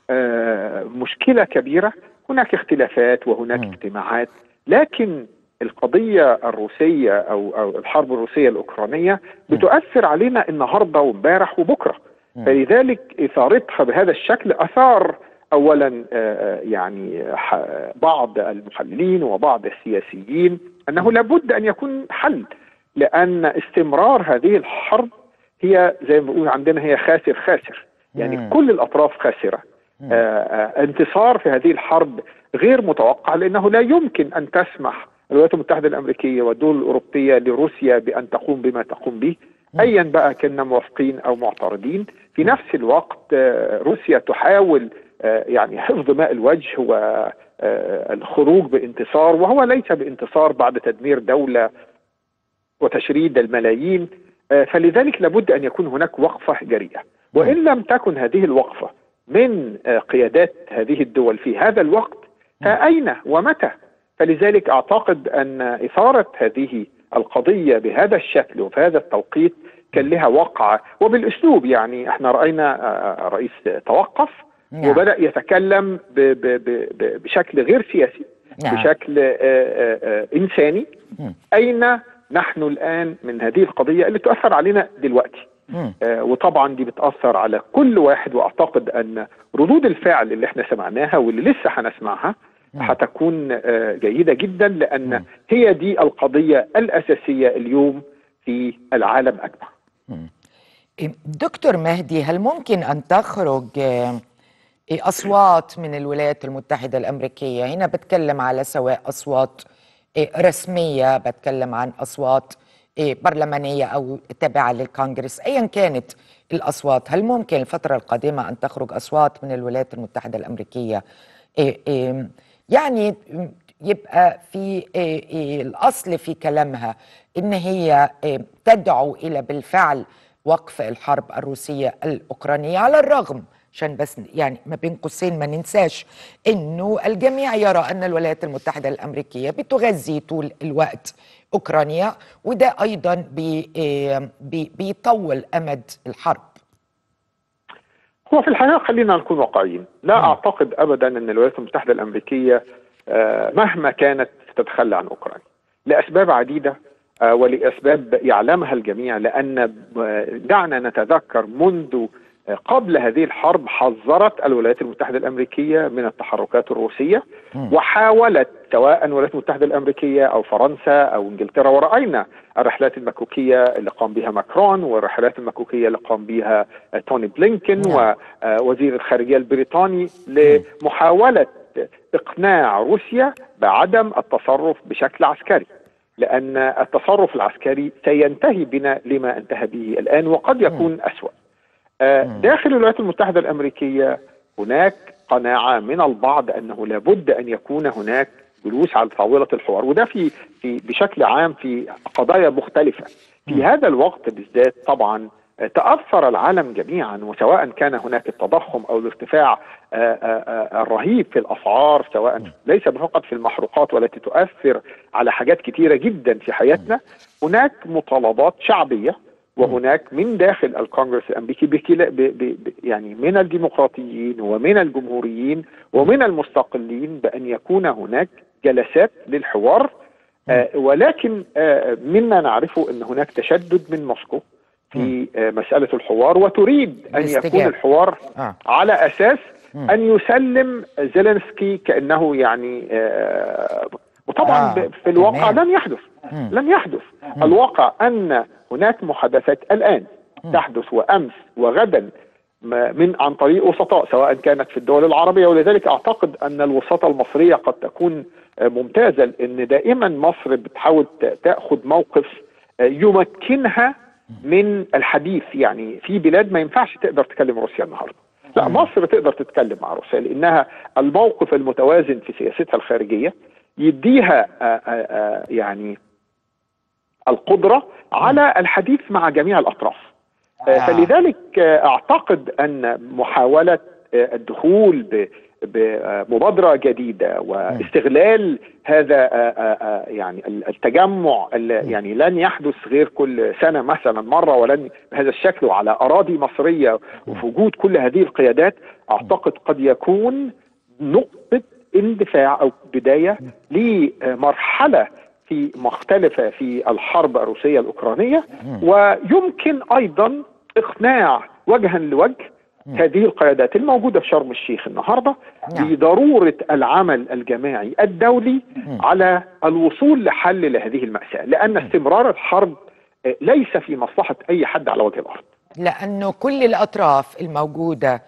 آه مشكلة كبيرة، هناك اختلافات وهناك م. اجتماعات، لكن القضية الروسية أو, أو الحرب الروسية الأوكرانية بتؤثر علينا النهاردة وامبارح وبكرة. م. فلذلك إثارتها بهذا الشكل أثار أولا آه يعني بعض المحللين وبعض السياسيين أنه لابد أن يكون حل، لأن استمرار هذه الحرب هي زي ما بنقول عندنا هي خاسر خاسر، يعني مم. كل الأطراف خاسرة. آه آه انتصار في هذه الحرب غير متوقع، لأنه لا يمكن أن تسمح الولايات المتحدة الأمريكية والدول الأوروبية لروسيا بأن تقوم بما تقوم به، مم. أيا بقى كنا موافقين أو معترضين. في نفس الوقت آه روسيا تحاول آه يعني حفظ ماء الوجه والخروج بانتصار، وهو ليس بانتصار بعد تدمير دولة وتشريد الملايين. فلذلك لابد أن يكون هناك وقفة جريئة، وإن لم تكن هذه الوقفة من قيادات هذه الدول في هذا الوقت فأين ومتى؟ فلذلك أعتقد أن إثارة هذه القضية بهذا الشكل وفي هذا التوقيت كان لها وقع وبالأسلوب. يعني احنا رأينا رئيس توقف وبدأ يتكلم ب ب ب بشكل غير سياسي، بشكل إنساني. أين نحن الآن من هذه القضية اللي تؤثر علينا دلوقتي؟ آه وطبعا دي بتأثر على كل واحد، وأعتقد أن ردود الفعل اللي احنا سمعناها واللي لسه هنسمعها هتكون آه جيدة جدا، لأن مم. هي دي القضية الأساسية اليوم في العالم أجمع. دكتور مهدي، هل ممكن أن تخرج أصوات من الولايات المتحدة الأمريكية؟ هنا بتكلم على سواء أصوات رسمية، بتكلم عن أصوات برلمانية أو تابعة للكونغرس، أيا كانت الأصوات، هل ممكن الفترة القادمة أن تخرج أصوات من الولايات المتحدة الأمريكية يعني يبقى في الأصل في كلامها إن هي تدعو إلى بالفعل وقف الحرب الروسية الأوكرانية، على الرغم عشان بس يعني ما بين قوسين ما ننساش انه الجميع يرى ان الولايات المتحدة الامريكية بتغذي طول الوقت اوكرانيا، وده ايضا بي بي بيطول امد الحرب. هو في الحقيقة خلينا نكون واقعيين، لا م. اعتقد ابدا ان الولايات المتحدة الامريكية مهما كانت تتخلى عن اوكرانيا لاسباب عديدة ولاسباب يعلمها الجميع. لان دعنا نتذكر منذ قبل هذه الحرب حذرت الولايات المتحدة الأمريكية من التحركات الروسية، م. وحاولت سواء الولايات المتحدة الأمريكية أو فرنسا أو إنجلترا، ورأينا الرحلات المكوكية اللي قام بها ماكرون والرحلات المكوكية اللي قام بها توني بلينكن م. ووزير الخارجية البريطاني لمحاولة إقناع روسيا بعدم التصرف بشكل عسكري، لأن التصرف العسكري سينتهي بنا لما انتهى به الآن وقد يكون م. أسوأ. داخل الولايات المتحدة الأمريكية هناك قناعة من البعض أنه لابد أن يكون هناك جلوس على طاولة الحوار، وده في في بشكل عام في قضايا مختلفة. في هذا الوقت بالذات طبعا تأثر العالم جميعا، وسواء كان هناك التضخم أو الارتفاع الرهيب في الأسعار، سواء ليس فقط في المحروقات والتي تؤثر على حاجات كتيرة جدا في حياتنا، هناك مطالبات شعبية وهناك من داخل الكونغرس الامريكي بكلا ب ب يعني من الديمقراطيين ومن الجمهوريين ومن المستقلين بان يكون هناك جلسات للحوار. آه ولكن آه مما نعرفه ان هناك تشدد من موسكو في آه مساله الحوار، وتريد ان يكون الحوار آه. على اساس ان يسلم زيلينسكي كانه يعني آه وطبعا آه. في الواقع لن يحدث لن يحدث الواقع ان هناك محادثات الآن تحدث وأمس وغدا من عن طريق وسطاء سواء كانت في الدول العربية، ولذلك أعتقد أن الوساطة المصرية قد تكون ممتازة، لأن دائما مصر بتحاول تأخذ موقف يمكنها من الحديث. يعني في بلاد ما ينفعش تقدر تكلم روسيا النهارده، لا مصر تقدر تتكلم مع روسيا لانها الموقف المتوازن في سياستها الخارجيه يديها آآ آآ يعني القدره على الحديث مع جميع الاطراف. فلذلك اعتقد ان محاوله الدخول ب بمبادرة جديدة واستغلال هذا يعني التجمع يعني لن يحدث غير كل سنة مثلا مرة، ولن بهذا الشكل وعلى أراضي مصرية وفي وجود كل هذه القيادات، أعتقد قد يكون نقطة اندفاع أو بداية لمرحلة في مختلفة في الحرب الروسية الأوكرانية، ويمكن أيضا إقناع وجها لوجه هذه القيادات الموجودة في شرم الشيخ النهاردة نعم. بضرورة العمل الجماعي الدولي م. على الوصول لحل لهذه المأساة، لأن استمرار الحرب ليس في مصلحة أي حد على وجه الأرض، لأنه كل الأطراف الموجودة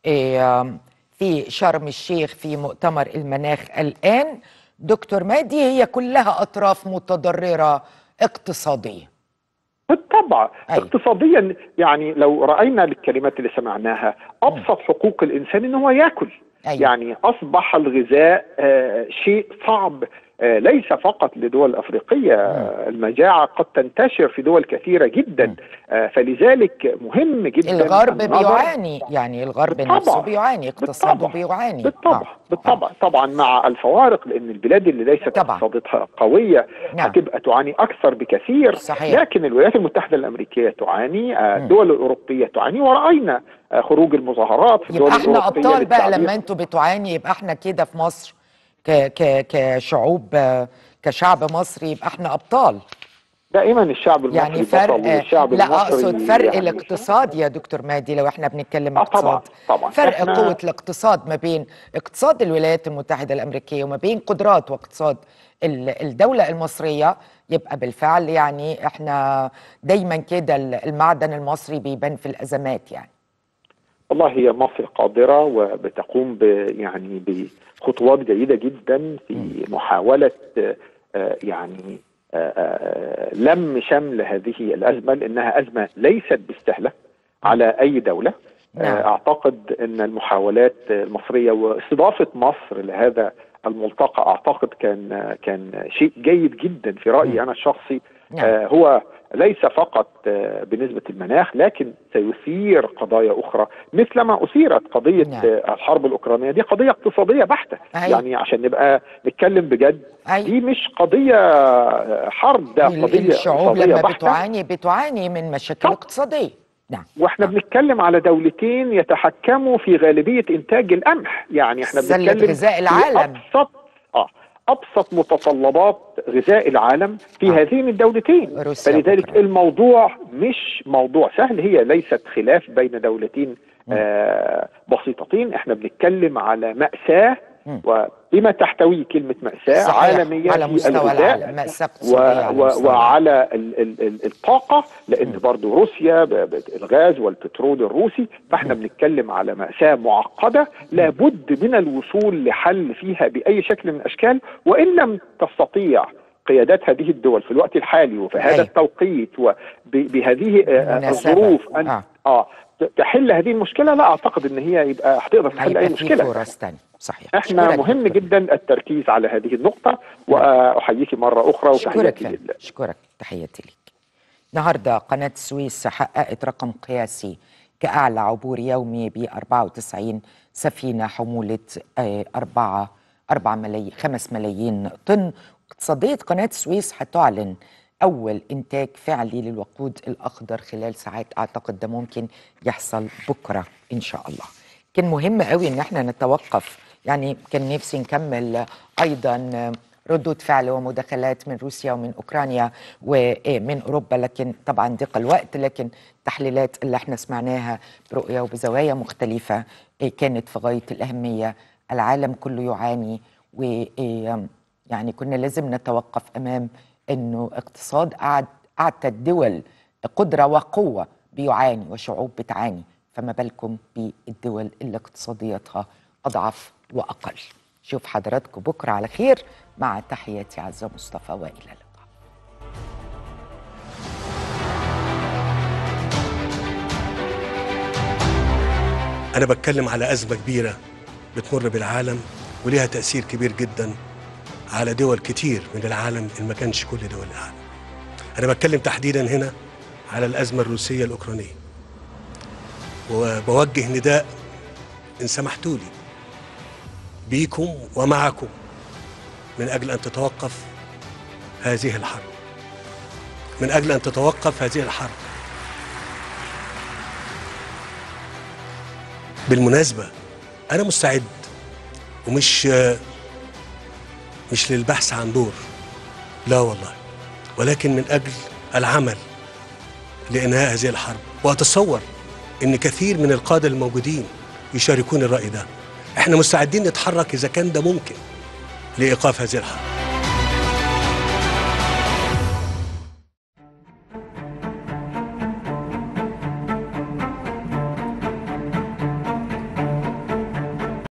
في شرم الشيخ في مؤتمر المناخ الآن دكتور مهدي هي كلها أطراف متضررة اقتصاديا. بالطبع أي. اقتصاديا يعني لو رأينا بالكلمات اللي سمعناها أبسط حقوق الإنسان إن هو يأكل. أي. يعني أصبح الغذاء آه شيء صعب آه ليس فقط لدول أفريقية. آه المجاعة قد تنتشر في دول كثيرة جدا. آه فلذلك مهم جدا الغرب بيعاني، يعني الغرب نفسه بيعاني، اقتصاده بيعاني. بالطبع آه. بالطبع آه. طبعا مع الفوارق، لأن البلاد اللي ليست اقتصادتها قوية نعم. هتبقى تعاني أكثر بكثير. صحيح. لكن الولايات المتحدة الأمريكية تعاني، آه الدول الأوروبية تعاني، ورأينا آه خروج المظاهرات في الدول الأوروبية. يبقى احنا أبطال بقى لما انتوا بتعاني، يبقى احنا كده في مصر ك ك كشعوب كشعب مصري يبقى احنا أبطال. دائما الشعب المصري يعني فرق بطل، والشعب لا المصري اقصد فرق يعني الاقتصاد يا دكتور مهدي، لو احنا بنتكلم آه اقتصاد طبعا طبعا فرق قوة الاقتصاد ما بين اقتصاد الولايات المتحدة الأمريكية وما بين قدرات واقتصاد الدولة المصرية، يبقى بالفعل يعني احنا دايما كده المعدن المصري بيبان في الأزمات. يعني والله هي مصر قادرة وبتقوم ب يعني بخطوات جيدة جدا في محاولة آه يعني آه لم شمل هذه الأزمة، لأنها أزمة ليست بالسهلة على أي دولة. نعم. آه أعتقد أن المحاولات المصرية واستضافة مصر لهذا الملتقى أعتقد كان كان شيء جيد جدا في رأيي أنا الشخصي. نعم. آه هو ليس فقط آه بالنسبة للمناخ، لكن سيثير قضايا أخرى مثل ما أثيرت قضية نعم. آه الحرب الأوكرانية. دي قضية اقتصادية بحتة. أي. يعني عشان نبقى نتكلم بجد. أي. دي مش قضية حرب، ده قضية الشعوب لما بحتة. بتعاني بتعاني من مشاكل اقتصادية. نعم. واحنا نعم. بنتكلم على دولتين يتحكموا في غالبية إنتاج القمح. يعني احنا بنتكلم غذاء العالم. أبسط آه أبسط متطلبات غذاء العالم في آه. هذين الدولتين. فلذلك بكرة. الموضوع مش موضوع سهل، هي ليست خلاف بين دولتين آه بسيطتين. احنا بنتكلم على مأساة، وبما تحتوي كلمة مأساة عالمية على مستوى العالم، مأساة اقتصادية و... و... وعلى ال... ال... ال... الطاقة، لأن برضو روسيا ب... ب... الغاز والبترول الروسي. فاحنا بنتكلم على مأساة معقدة لابد من الوصول لحل فيها بأي شكل من الأشكال. وإن لم تستطيع قيادات هذه الدول في الوقت الحالي وفي هذا التوقيت وبهذه الظروف أن آه. آه تحل هذه المشكلة، لا أعتقد أن هي يبقى هتقدر تحل أي مشكلة. فرص تانية. صحيح. احنا مهم جدا التركيز على هذه النقطة، وأحييك مرة أخرى وتحياتي لله. أشكرك، تحياتي لك. النهارده قناة السويس حققت رقم قياسي كأعلى عبور يومي ب أربعة وتسعين سفينة حمولة أربعة أربعة ملايين خمس ملايين طن. اقتصادية قناة السويس هتعلن أول إنتاج فعلي للوقود الأخضر خلال ساعات، أعتقد ده ممكن يحصل بكرة إن شاء الله. كان مهم قوي إن احنا نتوقف، يعني كان نفسي نكمل أيضا ردود فعل ومداخلات من روسيا ومن أوكرانيا ومن أوروبا، لكن طبعا ضيق الوقت. لكن التحليلات اللي احنا سمعناها برؤية وبزوايا مختلفة كانت في غاية الأهمية. العالم كله يعاني، ويعني كنا لازم نتوقف أمام إنه اقتصاد قعد قعدت الدول قدرة وقوة بيعاني وشعوب بتعاني، فما بالكم بالدول اللي اقتصادياتها أضعف وأقل. شوف حضراتكم بكرة على خير، مع تحياتي عزة مصطفى، وإلى اللقاء. أنا بتكلم على أزمة كبيرة بتمر بالعالم وليها تأثير كبير جدا على دول كتير من العالم إن ما كانش كل دول العالم. أنا بتكلم تحديدا هنا على الأزمة الروسية الأوكرانية، وبوجه نداء إن سمحتوا لي بيكم ومعكم من أجل أن تتوقف هذه الحرب، من أجل أن تتوقف هذه الحرب. بالمناسبة أنا مستعد، ومش مش للبحث عن دور، لا والله، ولكن من أجل العمل لإنهاء هذه الحرب. وأتصور إن كثير من القادة الموجودين يشاركون الرأي ده. إحنا مستعدين نتحرك إذا كان ده ممكن لإيقاف هذه الحرب.